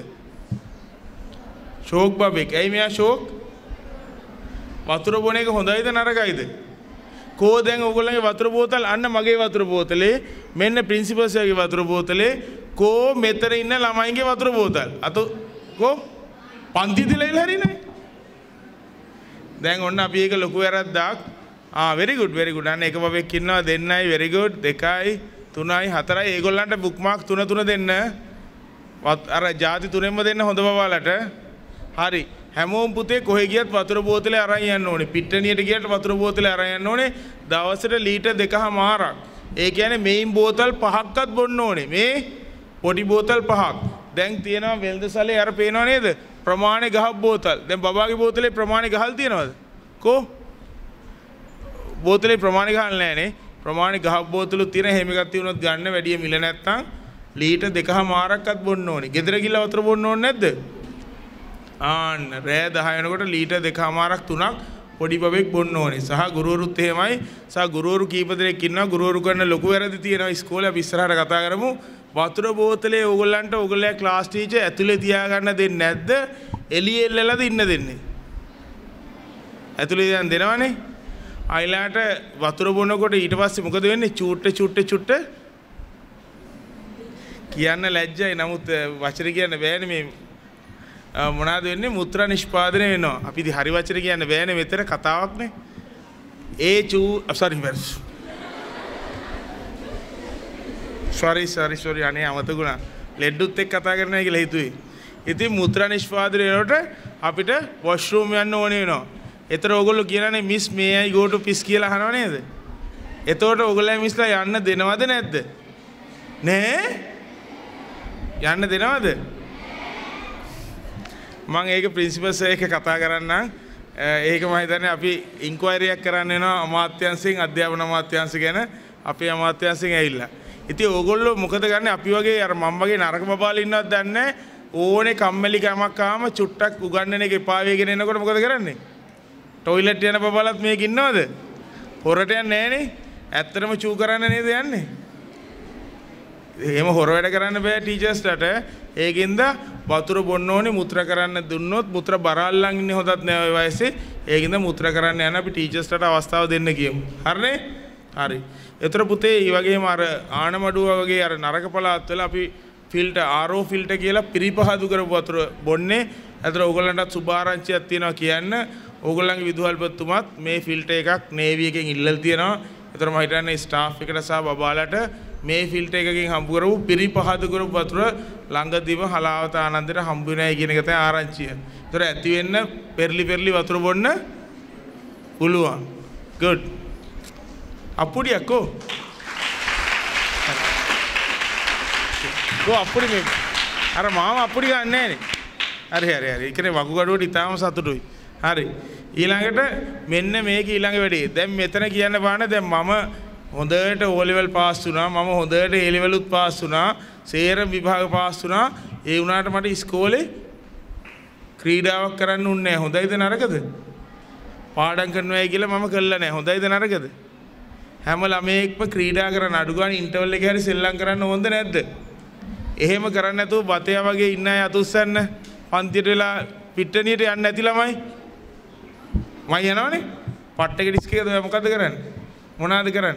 ෂෝක් බබෙක්. ඇයි මෙයා ෂෝක්? වතුර බොන එක හොඳයිද නරකයිද? කෝ දැන් ඕගොල්ලන්ගේ වතුර බෝතල් අන්න මගේ වතුර බෝතලේ මෙන්න ප්‍රින්සිපල් සර්ගේ වතුර බෝතලේ කෝ මෙතන ඉන්න ළමයින්ගේ වතුර බෝතල් අත කෝ පන්ති දිලා හරිනේ. දැන් ඔන්න අපි ඒක ලොකු වැරද්දක්. very good. අන්න එක බබෙක් ඉන්නවා දෙන්නයි very good දෙකයි තුනයි හතරයි ඒගොල්ලන්ට බුක්මාර්ක් 3 දෙන්න. අර ಜಾති තුනෙන්ම දෙන්න හොඳ බබාලට. හරි. හැමෝම පුතේ කොහෙ ගියත් වතුර බෝතලේ අරන් යන්න ඕනේ. පිට්ටනියට ගියට වතුර බෝතලේ අරන් යන්න ඕනේ. දවසට ලීටර් 2.5ක්. ඒ කියන්නේ මේන් බෝතල් 5ක්වත් බොන්න ඕනේ. මේ පොඩි බෝතල් 5ක්. දැන් තියෙනවා වෙළඳසැලේ අර පේනව නේද? ප්‍රමාණි ගහක් බෝතල්. දැන් බබාගේ බෝතලේ ප්‍රමාණි ගහල් තියනවද? කො? බෝතලේ ප්‍රමාණි ගහල් නැහැනේ. ප්‍රමාණි ගහක් බෝතලු තියෙන හැම එකක් තියුණොත් ගන්න වැඩි මිල නැත්තම් ලීටර් 2.5ක්වත් බොන්න ඕනේ. ගෙදර ගිහලා වතුර බොන්න ඕනේ නැද්ද? ආන්න රෑ 10 වෙනකොට ලීටර් 2.5ක් 3ක් පොඩි බබෙක් බොන්න ඕනේ. සහ ගුරුවරුත් එහෙමයි. සහ ගුරුවරු කීප දෙනෙක් ඉන්නවා. ගුරුවරු කරන ලොකු වැරදි තියෙනවා ඉස්කෝලේ. අපි ඉස්සරහට කතා කරමු. වතුර බෝතලේ ඕගොල්ලන්ට ඕගොල්ලෝ ක්ලාස් ටීචර් ඇතුලේ තියාගන්න දෙන්නේ නැද්ද? එළියේ එල්ලලාද ඉන්න දෙන්නේ? ඇතුලේ තියන් දෙනවනේ. අයිලාට වතුර බොනකොට ඊට පස්සේ මොකද වෙන්නේ? චුට්ට කියන්න ලැජ්ජයි. නමුත් වචන කියන්න බෑනේ මේ මොනවාද වෙන්නේ? මුත්‍රා නිෂ්පාදනය වෙනවා. අපි ඉතින් හරි වචන කියන්න බෑනේ මෙතන කතාවක්නේ. sorry අනේ අමතකුණා. ලෙඩ්ඩුත් එක්ක කතා කරනවා කියලා හිතුවේ. ඉතින් මුත්‍රා නිෂ්පාදනය වෙනකොට අපිට වොෂ්රූම් යන්න ඕනේ වෙනවා. ඒතර ඕගොල්ලෝ කියනනේ මිස් මේ අය go to piss කියලා අහනව නේද? එතකොට ඕගොල්ලෝ මිස්ලා යන්න දෙනවද නැද්ද? නෑ? යන්න දෙනවද? මම ඒක ප්‍රින්සිපල් සර් එක්ක කතා කරන්නම්. ඒක මම හිතන්නේ අපි ඉන්ක්වයරි එකක් කරන්න වෙනවා අමාත්‍යාංශයෙන් අධ්‍යාපන අමාත්‍යාංශ ගැන අපේ අමාත්‍යාංශයෙන් ඇවිල්ලා. ඉතින් ඕගොල්ලෝ මොකද ගන්න අපි වගේ අර මම වගේ නරක බබාලා ඉන්නවද දන්නේ නැහැ. ඕනේ කම්මැලි කමක් ආවම චුට්ටක් උගන්නන එක එපා වෙගෙන එනකොට මොකද කරන්නේ? ටොයිලට් යන බබාලත් මේක ඉන්නවද? හොරට යන්නේ නැහනේ. ඇත්තටම චූ කරන්න නේද යන්නේ? එහෙම හොර වැඩ කරන්න බෑ ටීචර්ස්ලට. ඒකින්ද වතුර බොන්න ඕනේ මුත්‍රා කරන්න දුන්නොත් මුත්‍රා බරල්ලන් ඉන්නේ හොදත් නෑ ඔය වයසේ. ඒකින්ද මුත්‍රා කරන්න යන අපි ටීචර්ස්ලට අවස්ථාව දෙන්න කියමු. හරිනේ? හරි. ඒතර පුතේ මේ වගේම අර ආනමඩුව වගේ අර නරක පළාත්වල අපි ෆිල්ටර් RO ෆිල්ටර් කියලා පිරිපහදු කරපු වතුර බොන්නේ. ඒතර ඕගොල්ලන්ටත් සුභාරංචියක් තියෙනවා කියන්න. ඕගොල්ලන්ගේ විදුහල්පතිතුමත් මේ ෆිල්ටර් එකක් නේවි එකෙන් ඉල්ලලා තියෙනවා. ඒතර මම හිතන්නේ ස්ටාෆ් එකට සහ බබාලට මේ ෆිල්ටර් එකකින් හම්බ කරපු පිරිපහදු කරපු වතුර ළඟදීම හලාවත ආනන්දට හම්බ වෙනයි කියන එක තමයි ආරංචිය. ඒතර ඇති වෙන්න පෙරලි වතුර බොන්න පුළුවන්. good. අප්පුඩියක්කෝ. අප්පුඩි මේ අර මාම අප්පුඩි ගන්න නැහැ නේ. හරි. ඒ කියන්නේ වකුගඩුවට ඉතාලම සතුටුයි. හරි. ඊළඟට මෙන්න මේක ඊළඟ වැඩේ. දැන් මෙතන කියන්න බාන දැන් මම හොඳට O level පාස් වුණා. මම හොඳට A level උත් පාස් වුණා. සේරම විභාග පාස් වුණා. ඒ වුණාට මට ඉස්කෝලේ ක්‍රීඩාවක් කරන්න උන්නේ නැහැ. හොඳයිද නරකද? පාඩම් කරනවායි කියලා මම කළා නැහැ. හොඳයිද නරකද? හැම ළමයෙක්ම ක්‍රීඩා කරන අඩු ගන්න ඉන්ටර්වල් එකේ හරි සෙල්ලම් කරන්න හොඳ නැද්ද? එහෙම කරන්නේ නැතුව බතයා වගේ ඉන්න අය අතුස්සන්න පන්තියට වෙලා පිට්ටනියට යන්නේ නැති ළමයි. මම යනවනේ. පට්ටක ඩිස්ක් එකද මොකද්ද කරන්නේ? මොනවාද කරන්නේ?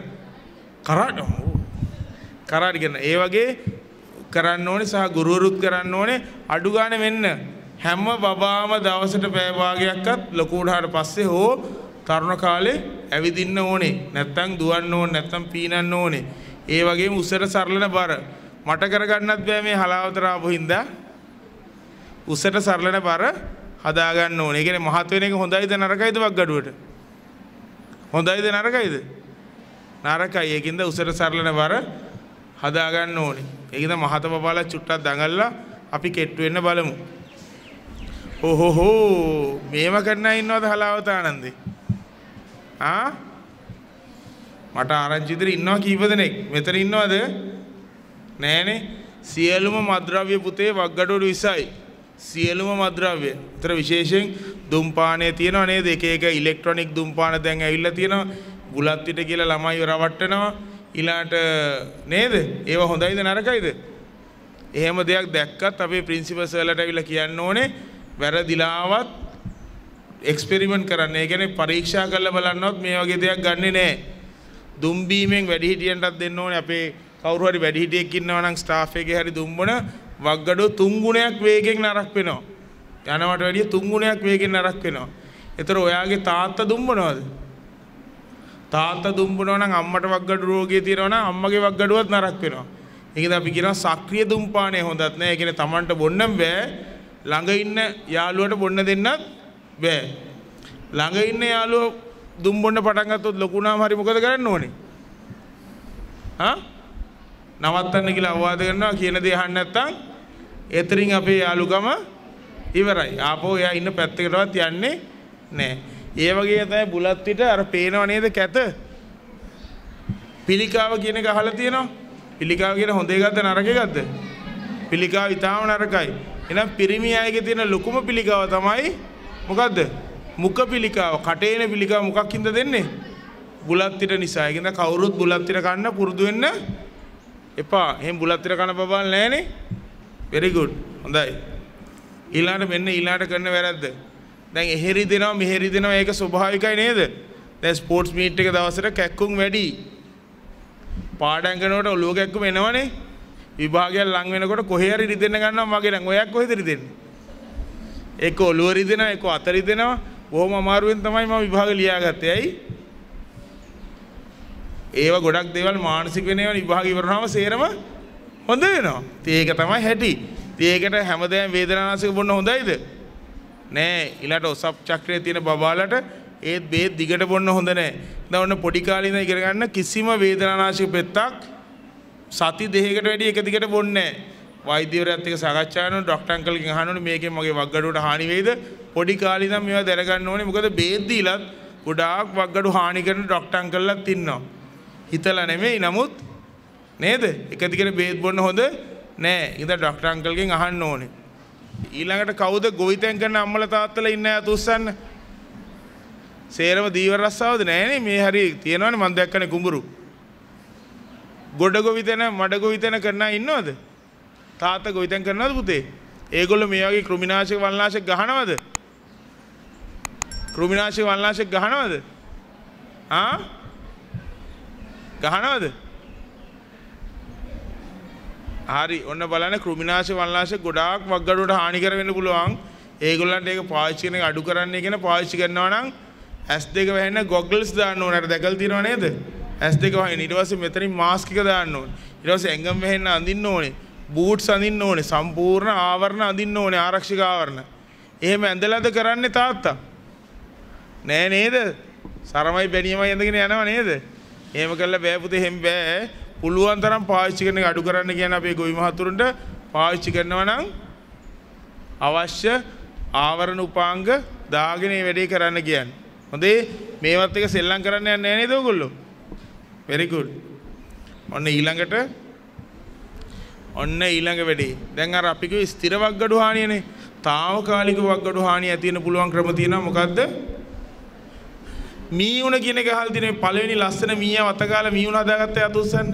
කරාටි කරන. ඒ වගේ කරන්න ඕනේ සහ ගුරුවරුත් කරන්න ඕනේ. අඩු ගන්න වෙන්න හැම බබාම දවසට පැය භාගයක්වත් ලොකු උඩහාට පස්සේ හෝ තරුණ කාලේ ඇවිදින්න ඕනේ. නැත්තම් දුවන්න ඕනේ. නැත්තම් පීනන්න ඕනේ. ඒ වගේම උසට සරලන බර මට කරගන්නත් බෑ මේ හලාවතර ආපු හින්දා. උසට සරලන බර හදා ගන්න ඕනේ. ඒ කියන්නේ මහත් වෙන එක හොඳයිද නරකයිද වක්ගඩුවට? හොඳයිද නරකයිද? නරකයි. ඒකින්ද උසට සරලන බර හදා ගන්න ඕනේ. ඒකින්ද මහත බබාලා චුට්ටක් දඟලලා අපි කෙට්ටු වෙන්න බලමු. ඕහෝ මේව කරන්න ඉන්නවද හලාවත ආනන්දේ? මට ආරංචි විතර ඉන්නවා කීප දෙනෙක්. මෙතන ඉන්නවද? නෑනේ. සියලුම මද්ද්‍රව්‍ය පුතේ වක්ගඩුවට විසයි. සියලුම මද්ද්‍රව්‍ය. ඒතර විශේෂයෙන් දුම්පානය තියෙනවා නේද? එක එක ඉලෙක්ට්‍රොනික දුම්පාන දැන් ඇවිල්ලා තියෙනවා. බුලත් පිට කියලා ළමයි රවට්ටනවා. ඊළාට නේද? ඒව හොඳයිද නරකයිද? එහෙම දෙයක් දැක්කත් අපේ ප්‍රින්සිපල් සර්ලාට ඇවිල්ලා කියන්න ඕනේ වැරදිලාවත් එක්ස්පෙරිමන්ට් කරන්න. ඒ කියන්නේ පරීක්ෂා කරලා බලන්නවත් මේ වගේ දෙයක් ගන්නෙ නෑ. දුම් බීමෙන් වැඩිහිටියන්ටත් දෙන්න ඕනේ. අපේ කවුරු හරි වැඩිහිටියෙක් ඉන්නවා නම් ස්ටාෆ් එකේ හරි දුම්බන වක්ගඩුව 3 ගුණයක් වේගෙන් නරක් වෙනවා. යනවට වැඩිය 3 ගුණයක් වේගෙන් නරක් වෙනවා. ඒතර ඔයාගේ තාත්තා දුම්බනවද? තාත්තා දුම්බනවා නම් අම්මට වක්ගඩු රෝගය තියෙනවා නම් අම්මගේ වක්ගඩුවත් නරක් වෙනවා. ඒකද අපි කියනවා සක්‍රීය දුම්පානය හොඳත් නෑ. ඒ කියන්නේ Tamanට බොන්නම් බෑ. ළඟ ඉන්න යාළුවට බොන්න දෙන්නත් බෑ. ළඟ ඉන්න යාළුව දුම් බොන්න පටන් ගත්තොත් ලොකුනාම හරි මොකද කරන්න ඕනේ? නවත්තන්න කියලා අවවාද කරනවා. කියන දේ අහන්න නැත්නම් එතරින් අපේ යාළුකම ඉවරයි. ආපහු එයා ඉන්න පැත්තකටවත් යන්නේ නැහැ. ඒ වගේ තමයි බුලත් පිට අර පේනව නේද කැත? පිළිකාව කියන එක අහලා තියෙනවා. පිළිකාව කියන හොඳ එකක්ද නරක එකක්ද? පිළිකාව ඊටාම නරකයි. එහෙනම් පිරිමි අයගේ තියෙන ලොකුම පිළිකාව තමයි මොකද්ද? මුඛ පිළිකාව. කටේන පිළිකාව මොකක්ින්ද දෙන්නේ? බුලත් පිට නිසා. ඒකින්ද කවුරුත් බුලත් පිට කන්න පුරුදු වෙන්න එපා. එහෙන් බුලත් පිට කන බබල් නැහනේ. very good. හොඳයි. ඊළඟට මෙන්න ඊළඟට කරන වැරද්ද. දැන් එහෙරි දෙනවා මෙහෙරි දෙනවා ඒක ස්වභාවිකයි නේද? දැන් ස්පෝර්ට්ස් මීට් එක දවසට කැක්කුම් වැඩි. පාඩම් කරනකොට ඔලුව කැක්කුම එනවනේ. විභාගයක් ලඟ වෙනකොට කොහේ හරි රිදෙන්න ගන්නවා මගේ නම් ඔයක් කොහෙද රිදෙන්නේ? ඒක ඔලුව රිදෙනවා ඒක අත රිදෙනවා. බොහොම අමාරුවෙන් තමයි මම විභාග ලියාගත්තේ. ඇයි? ඒව ගොඩක් දේවල් මානසික වෙනේවා විභාග ඉවරනම සේරම හොඳ වෙනවා. ඉතින් ඒක තමයි හැටි. ඉතින් ඒකට හැමදේම වේදනානාශක බොන්න හොඳයිද? නෑ. ඊළාට ඔසප් චක්‍රයේ තියෙන බබාලට ඒත් බේත් දිගට බොන්න හොඳ නෑ. දැන් ඔන්න පොඩි කාලේ ඉඳන් ඉගෙන ගන්න කිසිම වේදනානාශක පෙත්තක් සති දෙකකට වැඩි එක දිගට බොන්නේ නෑ. වෛද්‍යවරයාත් එක්ක සාකච්ඡා කරනවා. ડોක්ටර් අංකල්ගෙන් අහනෝනේ මේකෙන් මගේ වක්ගඩුවට හානි වෙයිද? පොඩි කාලේ ඉඳන් මේවා දැනගන්න ඕනේ. මොකද බේත් දීලත් ගොඩාක් වක්ගඩු හානි කරන ડોක්ටර් අංකල්ලාත් ඉන්නවා. හිතලා නෙමෙයි නමුත් නේද? එක දිගට බේත් බොන්න හොඳ නෑ. ඉතින් ડોක්ටර් අංකල්ගෙන් අහන්න ඕනේ. ඊළඟට කවුද ගොවිතැන් කරන අම්මලා තාත්තලා ඉන්න අය තුස්සන්න? සේරම දීවර රස්සාවද නෑනේ. මේ හරි තියෙනවනේ මම දැක්කනේ කුඹුරු. ගොඩ ගොවිතැන මඩ ගොවිතැන කරන අය ඉන්නවද? තාත්තා ගොවිතැන් කරනවද පුතේ? ඒගොල්ලෝ මේ වගේ කෘමිනාශක වල්නාශක ගහනවද? කෘමිනාශක වල්නාශක ගහනවද? ගහනවද? හරි ඔන්න බලන්න කෘමිනාශක වල්නාශක ගොඩාක් වක්ගඩුවට හානි කර වෙන්න පුළුවන්. ඒගොල්ලන්ට ඒක පාවිච්චි කරන එක අඩු කරන්න කියන පාවිච්චි කරනවා නම් S2 වැහෙන්න ගොග්ල්ස් දාන්න ඕනේ. අර දැකලා තියෙනව නේද? S2 වහින්න ඊට පස්සේ මෙතනින් මාස්ක් එක දාන්න ඕනේ. ඊට පස්සේ ඇඟම වැහෙන්න අඳින්න ඕනේ. බූට්ස් අඳින්න ඕනේ. සම්පූර්ණ ආවරණ අඳින්න ඕනේ. ආරක්ෂක ආවරණ. එහෙම ඇඳලාද කරන්නේ තාත්තා? නෑ නේද? සරමයි බැනියමයි ඇඳගෙන යනව නේද? එහෙම කළා බෑ පුතේ එහෙම බෑ. පුළුවන් තරම් පාවිච්චි කරන එක අඩු කරන්න කියන්නේ අපේ ගොවි මහතුරුන්ට පාවිච්චි කරනවා නම් අවශ්‍ය ආවරණ උපාංග දාගෙන මේ වැඩේ කරන්න කියන්නේ. හොඳේ මේවත් එක සෙල්ලම් කරන්න යන්නේ නැහැ නේද ඔයගොල්ලෝ? very good. ඔන්න ඊළඟට ඔන්න ඊළඟ වැඩේ. දැන් අර අපි කිව්ව ස්ථිර වක්ගඩු හානියනේ. తాවකාලික වක්ගඩු හානිය ඇති වෙන පුළුවන් ක්‍රම තියෙනවා. මොකද්ද? මීුණ කියන එක අහලා තියෙන පළවෙනි ලස්සන මීයා වතකාලා මීුණ හදාගත්ත යත උස්සන්න.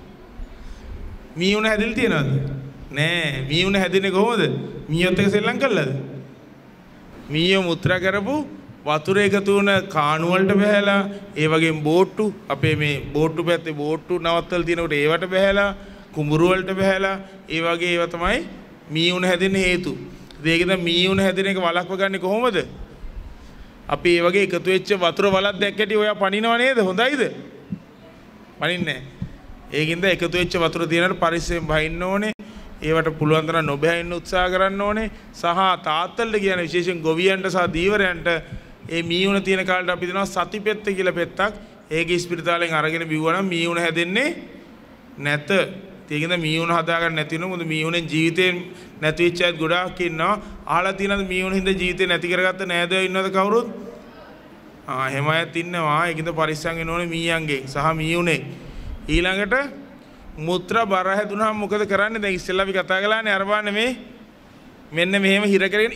මීුණ හැදිලා තියෙනවද? නෑ. මීුණ හැදින්නේ කොහොමද? මීයොත් එක සෙල්ලම් කළාද? මීයෝ මුත්‍රා කරපු වතුර එකතු වුණ කාණු වලට බහැලා ඒ වගේම බෝට්ටු අපේ මේ බෝට්ටු පැත්තේ බෝට්ටු නවත්තලා තියෙනකොට ඒවට බහැලා කුඹුරු වලට බහැලා ඒ වගේ ඒවා තමයි මීුණ හැදෙන්න හේතු. ඒකද මීුණ හැදෙන එක වළක්ව ගන්නේ කොහොමද? අපි ඒ වගේ එකතු වෙච්ච වතුර වලක් දැක්කටි ඔයා පනිනව නේද? හොඳයිද? පනින්නේ නැහැ. ඒකින්ද එකතු වෙච්ච වතුර දිනනට පරිස්සමෙන් බහින්න ඕනේ. ඒවට පුළුවන් තරම් නොබැහැින්න උත්සාහ කරන්න ඕනේ. සහ තාත්තල්ට කියන විශේෂයෙන් ගොවියන්ට සහ දීවරයන්ට මේ මීුණ තියෙන කාලේට අපි දෙනවා සතිපෙත්ත කියලා පෙත්තක්. ඒක ඉස්පිරිතාලෙන් අරගෙන බිව්වනම් මීුණ හැදෙන්නේ නැත. ඒකින්ද මීුණ හදාගන්න නැති වෙනවා. මොකද මීුණෙන් ජීවිතේ නැති වෙච්ච අය ගොඩාක් ඉන්නවා. අහලා තියෙනවද මීුණ හින්දා ජීවිතේ නැති කරගත්ත නෑදෑයෝ ඉන්නවද කවුරුත්? එහෙම අයත් ඉන්නවා. ඒකින්ද පරිස්සම් වෙන්න ඕනේ මීයන්ගේ සහ මීුණේ. ඊළඟට මුත්‍රා බර හැදුනහම මොකද කරන්නේ? දැන් ඉස්සෙල්ලා අපි කතා කළානේ අර බලන්න මේ මෙන්න මෙහෙම හිර කරගෙන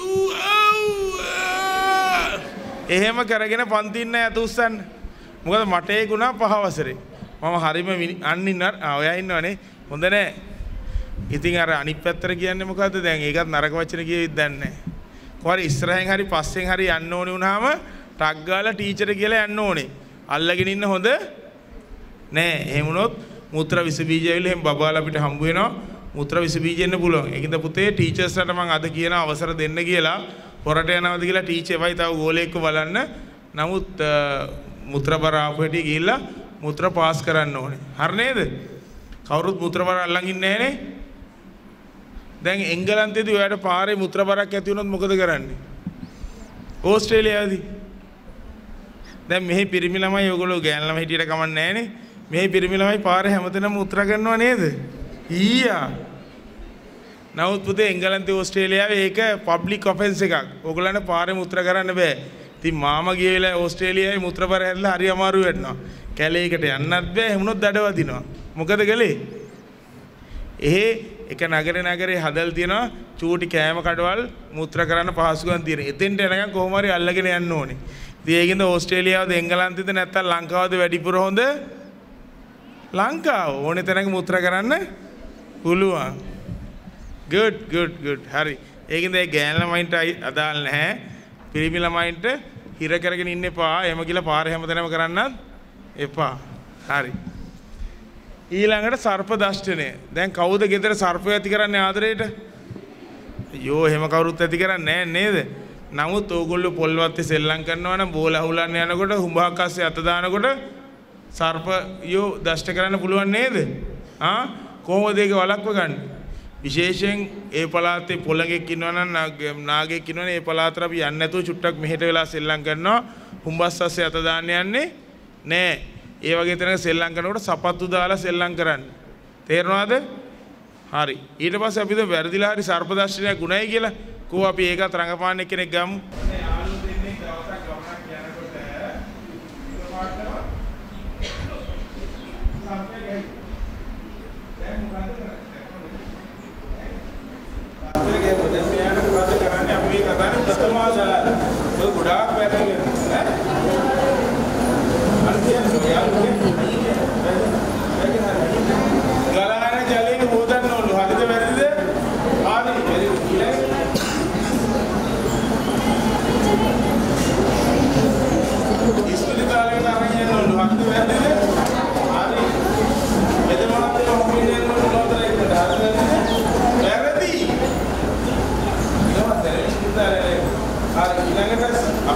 එහෙම කරගෙන පන්තින්න යත උස්සන්න. මොකද මට ඒ ගුණා 5 වසරේ. මම හරිම අන්නින්න ඔයා ඉන්නවනේ. හොඳ නෑ. ඉතින් අර අනිත් පැත්තට කියන්නේ මොකද්ද? දැන් ඒකත් නරක වචන කියෙවිත් දන්නේ නෑ. කොහරි ඉස්සරහෙන් හරි පස්සෙන් හරි යන්න ඕනේ වුණාම ටක් ගාලා ටීචර් කියලා යන්න ඕනේ. අල්ලගෙන ඉන්න හොඳ නෑ. එහෙම වුණොත් මුත්‍රා විස බීජ ඇවිල්ලා එහෙම බබාලා අපිට හම්බ වෙනවා. මුත්‍රා විස බීජ එන්න පුළුවන්. ඒකින්ද පුතේ ටීචර්ස්ලාට මම අද කියන අවසර දෙන්න කියලා පොරට යනවාද කියලා ටීචර් වයි තව ගෝලයෙක්ව බලන්න. නමුත් මුත්‍රා බර ආපු හැටි ගිහිල්ලා මුත්‍රා පාස් කරන්න ඕනේ. හරි නේද? කවුරුත් මුත්‍රා බර අල්ලන් ඉන්නේ නැහනේ. දැන් එංගලන්තයේදී ඔයාලට පාරේ මුත්‍රා බරක් ඇති වුණොත් මොකද කරන්නේ? ඕස්ට්‍රේලියාවේදී දැන් මෙහි පිරිමි ළමයි ඔයගොල්ලෝ ගෑනු ළමයි හිටියට කමක් නැහනේ. මෙහි පිරිමි ළමයි පාරේ හැමතැනම මුත්‍රා කරනවා නේද? ඊයා. නමුත් පුතේ එංගලන්තේ ඕස්ට්‍රේලියාවේ ඒක පබ්ලික් ඔෆෙන්ස් එකක්. ඕගොල්ලන්ට පාරේ මුත්‍රා කරන්න බෑ. ඉතින් මාමා ගිය වෙලාවේ ඕස්ට්‍රේලියාවේ මුත්‍රා බර හැදලා හරි අමාරු වෙනවා. කැලේකට යන්නත් බෑ. එහෙමනොත් දඩවදිනවා. මොකද කළේ? එක නගරේ හදල් තියෙනවා චූටි කෑම කඩවල් මුත්‍රා කරන්න පහසුකම් තියෙන. එතෙන්ට එනකන් කොහොම හරි අල්ලගෙන යන්න ඕනේ. ඉතින් ඒකින්ද ඕස්ට්‍රේලියාවද එංගලන්තෙද නැත්තම් ලංකාවද වැඩිපුර හොඳ? ලංකාව. ඕනේ තැනක මුත්‍රා කරන්න පුළුවන්. good. හරි. ඒකින්ද ඒ ගෑනු ළමයින්ට අදාළ නැහැ. පිරිමි ළමයින්ට හිර කරගෙන ඉන්න එපා. එහෙම කියලා පාරේ හැමතැනම කරන්නත් එපා. හරි. ඊළඟට සර්ප දෂ්ටනය. දැන් කවුද ගෙදර සර්පය ඇති කරන්නේ ආදරේට? අයියෝ එහෙම කවුරුත් ඇති කරන්නේ නැහැ නේද? නමුත් ඕගොල්ලෝ පොල්වත්තේ සෙල්ලම් කරනවා නම් බෝල අහුලන්න යනකොට හුඹක් අස්සේ අත දානකොට සර්පයෝ දෂ්ට කරන්න පුළුවන් නේද? කොහොමද ඒක වළක්ව ගන්න? විශේෂයෙන් ඒ පළාතේ පොළඟෙක් ඉන්නවා නම් නාගෙක් ඉන්නවනේ ඒ පළාතට අපි යන්නේ නැතුව චුට්ටක් මෙහෙට වෙලා සෙල්ලම් කරනවා. හුඹස් අස්සේ අත දාන්න යන්නේ නෑ. ඒ වගේ තැනක සෙල්ලම් කරනකොට සපත්තු දාලා සෙල්ලම් කරන්න. තේරෙනවද? හරි. ඊට පස්සේ අපිට වැරදිලා හරි සර්ප දර්ශනයක් ගුණයි කියලා කෝ අපි ඒකත් රංගපාන්න කෙනෙක් ගමු.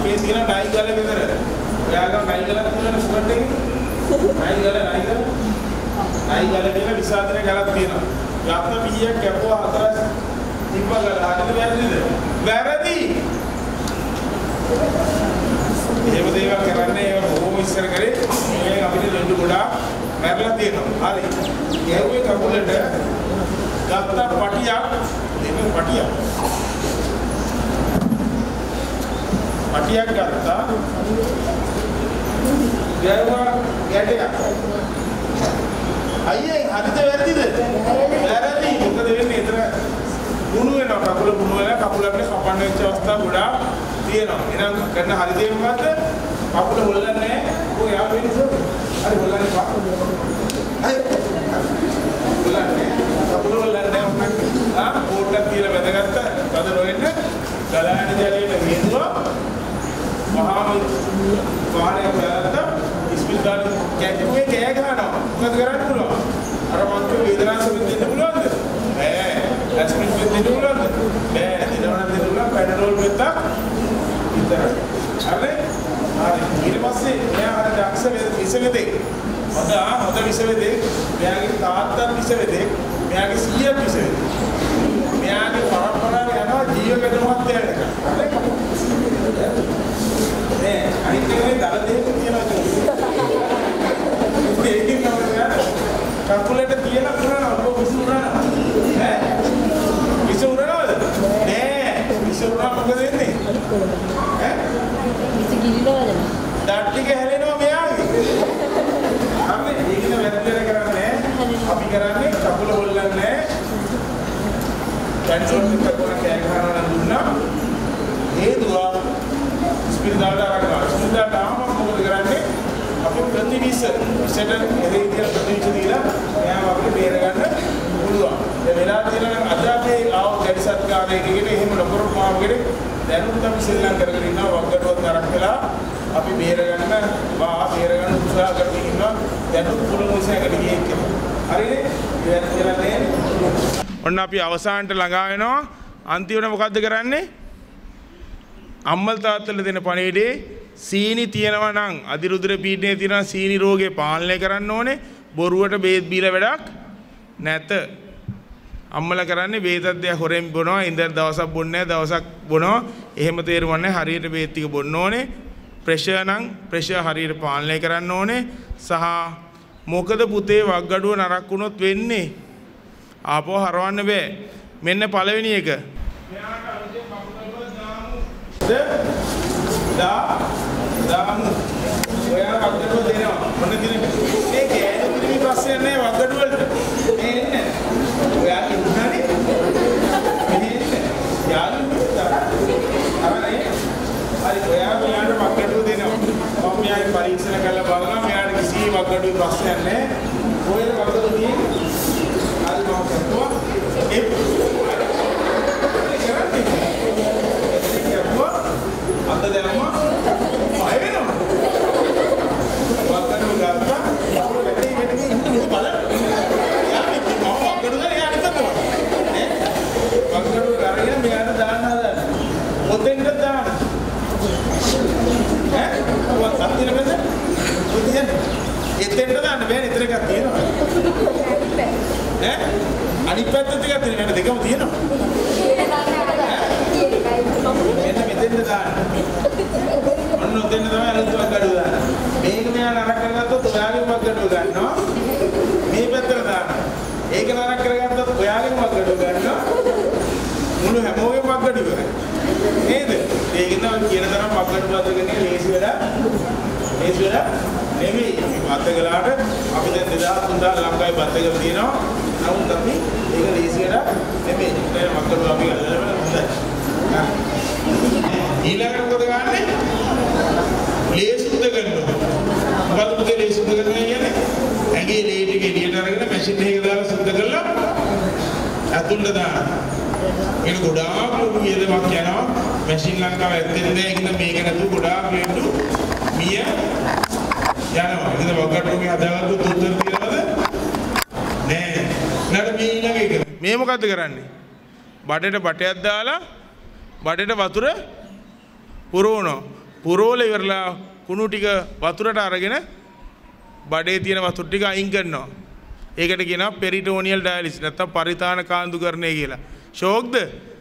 මේ තියෙන ඩයි ගල විතර. ඔයාලා ඩයි ගලක් තියෙන සුගන්ට් එකේ. ඩයි ගල කියලා විසාදනේ ගලක් තියෙනවා. යත්න පිහියක් කැපුවා හතරක් තිබ්බ ගල. හරිද වැරදිද? වැරදි. එහෙම දේවල් කරන්නේ ඒව බොහොම ඉස්සර කරේ. මේ අපිට දෙන්න ගොඩාක් මැරලා තියෙනවා. හරි. ඒවගේ කකුලට ගත්ත පටියක් ගත්තා. ගෑවා ගැටයක්. අයියේ හරිද වැරදිද? වැරදි. මොකද වෙන්නේ? එතන ගුණ වෙනවා. කකුල ගුණ වෙලා කකුලට කපන්න වෙච්ච අවස්ථා ගොඩාක් තියෙනවා. එහෙනම් කරන හරි දේ මොකද්ද? කකුල හොල්ලන්නේ නැහැ. ඔය යා වෙන්නේ හරි හොල්ලන්නේ පා. හරි. හොල්ලන්නේ. කකුල හොල්ලන්නේ නැහැ. පොට්ටක් කියලා වැදගත්ත. තද නොවෙන්න. ගලාන ජලයට හේතුව මහා වාහනයක් වැළඳ ඉස්පිරිතාල කැටුවේ කෑ ගහනවා. මොකද කරන්න පුළුවන්? අර මන්ත්‍ර වේදනාව සෙන්දෙන්න පුළුවන්ද? බෑ. ඇස්පිරින් දෙන්න පුළුවන්ද? බෑ. දිනවන දෙන්න පුළුවන් පැනඩෝල් මෙත්තක් විතරයි. හරි? ඊට පස්සේ මෙයා අර දක්ෂ විසවේදෙක්. හොඳ විසවේදෙක්. මෙයාගේ තාත්තා විසවේදෙක්. මෙයාගේ සීයා විසවේදෙක්. මෙයාගේ පරම්පරාව යනවා ජීවකද මහත්තයා වෙනකන්. නේ අනිත් එකේ දල දෙක තියෙනවා ඒකෙන් තමයි කකුලට කියලා කරනවා ඔබ විසුරනවා ඈ විසුරනවද නෑ විසුරනවා මොකද වෙන්නේ ඈ විසිකිලිනවද ඩට්ටික හැලෙනවා මෙයාගේ අපි ඒකින වැරද්දට කරන්නේ අපි කරන්නේ කකුල හොල්ලන්නේ කන්ට්‍රෝල් එක කරන කෑ ගහනවා නම් දුන්නා ඒ දුවා ඉස්පිරිතාලට අරගෙන ඉස්පිරිතාලට ආවම මොකද කරන්නේ අපි ප්‍රතිවිෂ විෂයට එරේ කියලා ප්‍රතිවිෂ දීලා එයාම අපිට බේර ගන්න පුළුවන්. ඒ වෙලාව තියෙනවා නම් අද අපි ආව ගැඩි සත්කාරයකට එහෙම ලොකරු මාර්ගෙට දැනුත් අපි ශ්‍රී ලංකාවේ ඉන්නවා වග්ගඩුවක් නරක් වෙලා අපි බේර ගන්න බේර ගන්න උත්සාහ කරමින් ඉන්නවා දැනුත් පුළුවන් විශ්යකට ගියේ කියලා. හරිනේ? ඒක කියන්නේ ඔන්න අපි අවසානට ළඟා වෙනවා. අන්තිමට මොකද්ද කරන්නේ? අම්මල් තාත්තලා දෙන පණිවිඩේ සීනි තියනවා නම් අදිරුධිර පීඩනයේ තියෙන සීනි රෝගේ පාලනය කරන්න ඕනේ. බොරුවට බේත් බීලා වැඩක් නැත. අම්මලා කරන්නේ බේතක් දෙයක් හොරෙන් බොනවා. ඉඳන් දවසක් බොන්නේ නැහැ. දවසක් බොනවා. එහෙම තේරුම්න්නේ හරියට බේත් ටික බොන්න ඕනේ. ප්‍රෙෂර් නම් ප්‍රෙෂර් හරියට පාලනය කරන්න ඕනේ. සහ මොකද පුතේ වග්ගඩුව නරක් වුණොත් වෙන්නේ? ආපහු හරවන්න බෑ. මෙන්න පළවෙනි එක. දාමු ඔයා වග්ගඩුව දෙනවා මොන දිනෙක මේ ගෑනු පිළිමි පස්සේ යන්නේ වග්ගඩුව වලට මේ එන්නේ ඔයා ඉන්නනේ මේ එන්නේ යාළුවෝ අරනේ හරි ඔයා මෙයාට වග්ගඩුව දෙනවා මම මෙයාගේ පරීක්ෂණ කරලා බලනවා මෙයාට කිසි වග්ගඩුවේ ප්‍රශ්නයක් නැහැ ඔය වග්ගඩුව තියෙන්නේ හරි මම කරනවා ඒ අද දැම්මා පහ වෙනවා වග්ගඩුව ගත්තා අපේ මෙතන ඉන්න බලන්න යා මේ මම වග්ගඩුව ගන්න යා හිතනවා නේ වග්ගඩුව ගරගෙන මෙයාට දාන්න හදන්න ඔතෙන්ද දාන්න ඈ ඔය අත්තින මෙතන ඔතෙන් එතෙන්ද දාන්න බෑ එතන එකක් තියෙනවා ඈ අනිත් පැත්තත් එකක් තියෙනවා දෙකම තියෙනවා මෙන්න මෙතෙන්ද දාන්න. ඔන්න ඔතෙන්ද තමයි අලුත් වග්ගඩුව දාන්න. මේක මෙයා නරක කරගත්තොත් ඔයාගේ වග්ගඩුව ගන්නවා. මේ පැත්තට දාන්න. ඒක නරක කරගත්තොත් ඔයාගේ වග්ගඩුව ගන්නවා. මුළු හැමෝගෙම වග්ගඩුව ගන්න. නේද? ඒක තමයි කියන තරම් වග්ගඩුව අදගෙන ලේසි වැඩ. ලේසි වැඩ නෙමෙයි. අපි බත්තගලාට අපි දැන් 2000 ලංකාවේ බත්තගල තියෙනවා. නමුත් අපි ඒක ලේසි වැඩ නෙමෙයි. ඒ වග්ගඩුව අපි ගලවලා හොඳයි. ඊළඟට මොකද ගන්නෙ? ලේ සුද්ධ කරනවා. මොකද පුතේ ලේ සුද්ධ කරනවා කියන්නේ? ඇඟේ ලේ ටික එළියට අරගෙන මැෂින් එකක දාලා සුද්ධ කරලා ඇතුළට දාන්න. ඒක ගොඩාක් ලොකු වියදමක් යනවා. මැෂින් ලංකාව ඇත්තෙන් නැහැ. ඒක මේක නතු ගොඩාක් වේටු මිය යනවා. ඒක වග්ගඩුවගේ හදාගත්තු උත්තර තියනවද? නෑ. නේද මේ ඊළඟ එක. මේ මොකද්ද කරන්නේ? බඩේට බටයක් දාලා බඩේට වතුර පුරවනවා. පුරෝල ඉවරලා කුණු ටික වතුරට අරගෙන බඩේ තියෙන වතුර ටික අයින් කරනවා. ඒකට කියනවා පෙරිටෝනියල් ඩයලිසිස් නැත්නම් පරිතාන කාන්දුකරණය කියලා. ෂෝක්ද?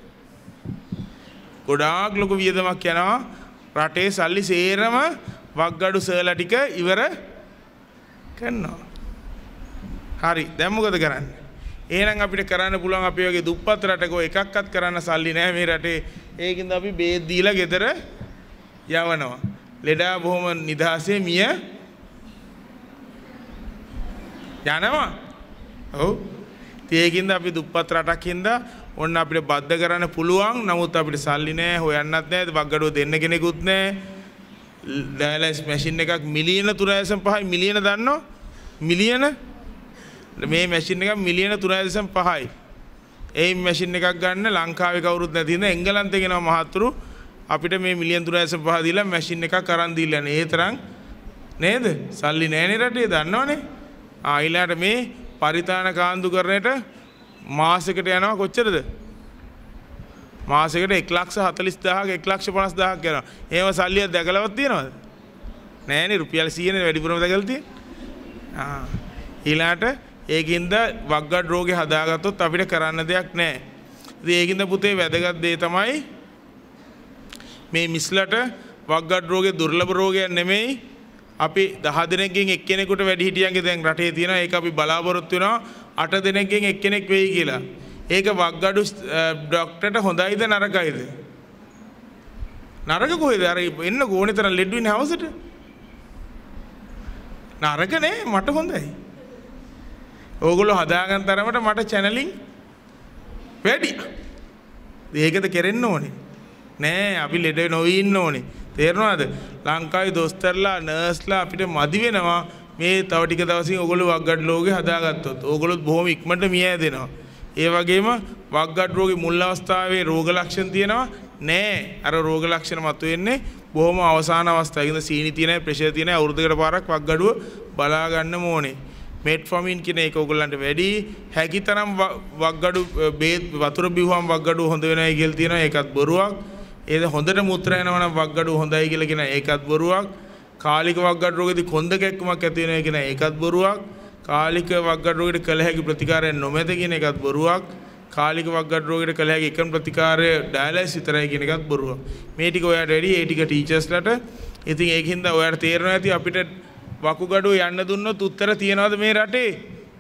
ගොඩාක් ලොකු වියදමක් යනවා. රටේ සල්ලි සේරම වක්ගඩු සර්ලා ටික ඉවර කරනවා. හරි. දැන් මොකද කරන්නේ? එහෙනම් අපිට කරන්න පුළුවන් අපි වගේ දුප්පත් රටක එකක්වත් කරන්න සල්ලි නැහැ මේ රටේ. ඒකින්ද අපි බේත් දීලා ගෙදර යවනවා. ලෙඩා බොහොම නිදහසේ මිය යනවා. ඔව්. ඒකින්ද අපි දුප්පත් රටක් හින්දා ඔන්න අපිට බද්ධ කරන්න පුළුවන්. නමුත් අපිට සල්ලි නැහැ, හොයන්නත් නැහැ, වක්ගඩුව දෙන්න කෙනෙකුත් නැහැ. ඩයලිසිස් මැෂින් එකක් මිලියන 3.5 මිලියන දන්නෝ? මිලියන මේ මැෂින් එකක් මිලියන 3.5යි. ඒ මැෂින් එකක් ගන්න ලංකාවේ කවුරුත් නැති හින්දා එංගලන්තේ ගෙනවා මහත්තුරු අපිට මේ මිලියන 3.5 දීලා මැෂින් එකක් අරන් දීලා නේ. ඒ තරම් නේද? සල්ලි නැහැනේ රටේ දන්නවනේ. ඊළාට මේ පරිතාන කාන්දුකරණයට මාසෙකට යනවා කොච්චරද? මාසෙකට 1,40,000ක් 1,50,000ක් යනවා. එහෙම සල්ලියක් දැකලවත් තියනවද? නෑනේ. රුපියල් 100නේ වැඩිපුරම දැකලා තියෙන්නේ. ඊළාට ඒකින්ද වක්ගඩ් රෝගේ හදාගත්තොත් අපිට කරන්න දෙයක් නැහැ. ඉතින් ඒකින්ද පුතේ වැදගත් දේ තමයි මේ මිස්ලට වක්ගඩ් රෝගේ දුර්ලභ රෝගයක් නෙමෙයි. අපි 10 දෙනෙක්ගෙන් එක්කෙනෙකුට වැඩිහිටියන්ගේ දැන් රටේ තියෙනවා. ඒක අපි බලාපොරොත්තු වෙනවා 8 දෙනෙක්ගෙන් එක්කෙනෙක් වෙයි කියලා. ඒක වක්ගඩු ડોක්ටර්ට හොඳයිද නරකයිද? නරක කොහෙද? අර එන්න ඕනේ තරම් ලෙඩ වෙන්නේ හවසට. නරක නේ, මට හොඳයි. ඕගොල්ලෝ හදාගන්න තරමට මට චැනලින් වැඩි. ඒකද කෙරෙන්න ඕනේ. නෑ අපි ලෙඩ නොවී ඉන්න ඕනේ. තේරෙනවද? ලංකාවේ දොස්තරලා නර්ස්ලා අපිට මදි වෙනවා මේ තව ටික දවසින් ඕගොල්ලෝ වක්ගඩ් රෝගේ හදාගත්තොත්. ඕගොල්ලොත් බොහොම ඉක්මනට මිය යදෙනවා. ඒ වගේම වක්ගඩ් රෝගේ මුල් අවස්ථාවේ රෝග ලක්ෂණ තියෙනවා නෑ. අර රෝග ලක්ෂණ මතුවෙන්නේ බොහොම අවසාන අවස්ථාවේ. ඉතින් සීනි තියෙන, ප්‍රෙෂර් තියෙන අවුරුද්දකට පාරක් වක්ගඩුව බලා ගන්න ඕනේ. මෙට්ෆෝමින් කියන එක ඕගොල්ලන්ට වැඩි. හැකිතරම් වක්ගඩු බේත් වතුර බිව්වම වක්ගඩුව හොඳ වෙනයි කියලා තියෙනවා. ඒකත් බොරුවක්. ඒද හොඳට මුත්‍රා යනවා නම් වක්ගඩුව හොඳයි කියලා කියන ඒකත් බොරුවක්. කාලික වක්ගඩු රෝගෙදී කොන්ද කැක්කමක් ඇති වෙනවා කියන ඒකත් බොරුවක්. කාලික වක්ගඩු රෝගයට කළ හැකි ප්‍රතිකාරය නොමැත කියන එකත් බොරුවක්. කාලික වක්ගඩු රෝගයට කළ හැකි එකම ප්‍රතිකාරය ඩයලිසිස් විතරයි කියන එකත් බොරුවක්. මේ ටික ඔයාලට වැඩි ඒ ටික ටීචර්ස්ලාට. ඉතින් ඒකින්ද ඔයාලට තේරෙනවා ඇති අපිට වකුගඩුව යන්න දුන්නොත් උත්තර තියනවද මේ රටේ?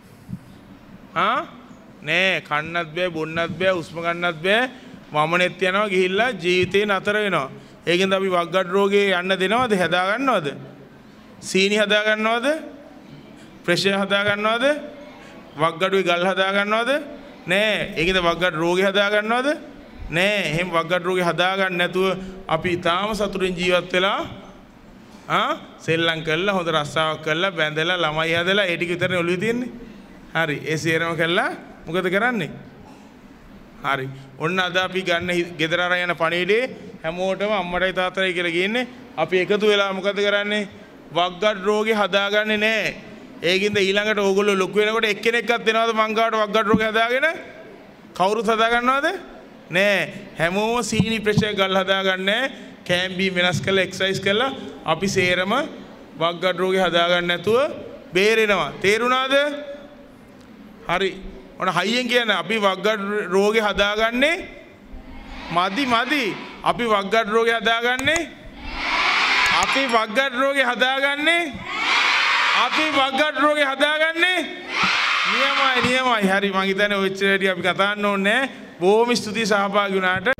නෑ. කන්නත් බෑ, බොන්නත් බෑ, උස්ම ගන්නත් බෑ. වමනෙත් යනවා ගිහිල්ලා ජීවිතේ නතර වෙනවා. ඒකින්ද අපි වක්ගඩු රෝගේ යන්න දෙනවද? හදා ගන්නවද? සීනි හදා ගන්නවද? ප්‍රෙෂර් හදා ගන්නවද? වක්ගඩුවේ ගල් හදා ගන්නවද? නෑ. ඒකින්ද වක්ගඩු රෝගේ හදා ගන්නවද? නෑ. එහෙම වක්ගඩු රෝගේ හදා ගන්න නැතුව අපි තාම සතුටින් ජීවත් වෙලා සෙල්ලම් කරලා හොඳ රස්සාවක් කරලා බැඳලා ළමයි හදලා ඒ ටික විතරනේ ඔළුවේ තියෙන්නේ. හරි. ඒ සේරම කළා මොකද කරන්නේ? හරි. ඔන්න අද අපි ගන්න ගෙදර අරන් යන පණිවිඩේ හැමෝටම අම්මටයි තාත්තටයි කියලා කියන්නේ අපි එකතු වෙලා මොකද කරන්නේ? වක්ගඩු රෝගේ හදාගන්නේ නැහැ. ඒකින්ද ඊළඟට ඕගොල්ලෝ ලොකු වෙනකොට එක්කෙනෙක්වත් දෙනවද මං ගාවට වක්ගඩු රෝගේ හදාගෙන? කවුරුත් හදාගන්නවද? නෑ. හැමෝම සීනි ප්‍රෙෂර් ගල් හදාගන්නේ. කෑම්බීම් වෙනස් කරලා එක්සර්සයිස් කරලා අපි සේරම වක්ගඩු රෝගේ හදාගන්න නැතුව බේරෙනවා. තේරුණාද? හරි. ඔන්න හයියෙන් කියන්න අපි වක්ගඩු රෝගේ හදාගන්නේ මදි. අපි වක්ගඩු රෝගේ හදාගන්නේ අපි වක්ගඩු රෝගේ හදාගන්නේ නියමයි. හරි. මං හිතන්නේ ඔය ඉච්චරටි අපි කතා කරන්න ඕනේ. බොහොම ස්තුතියි සහභාගී වුණාට.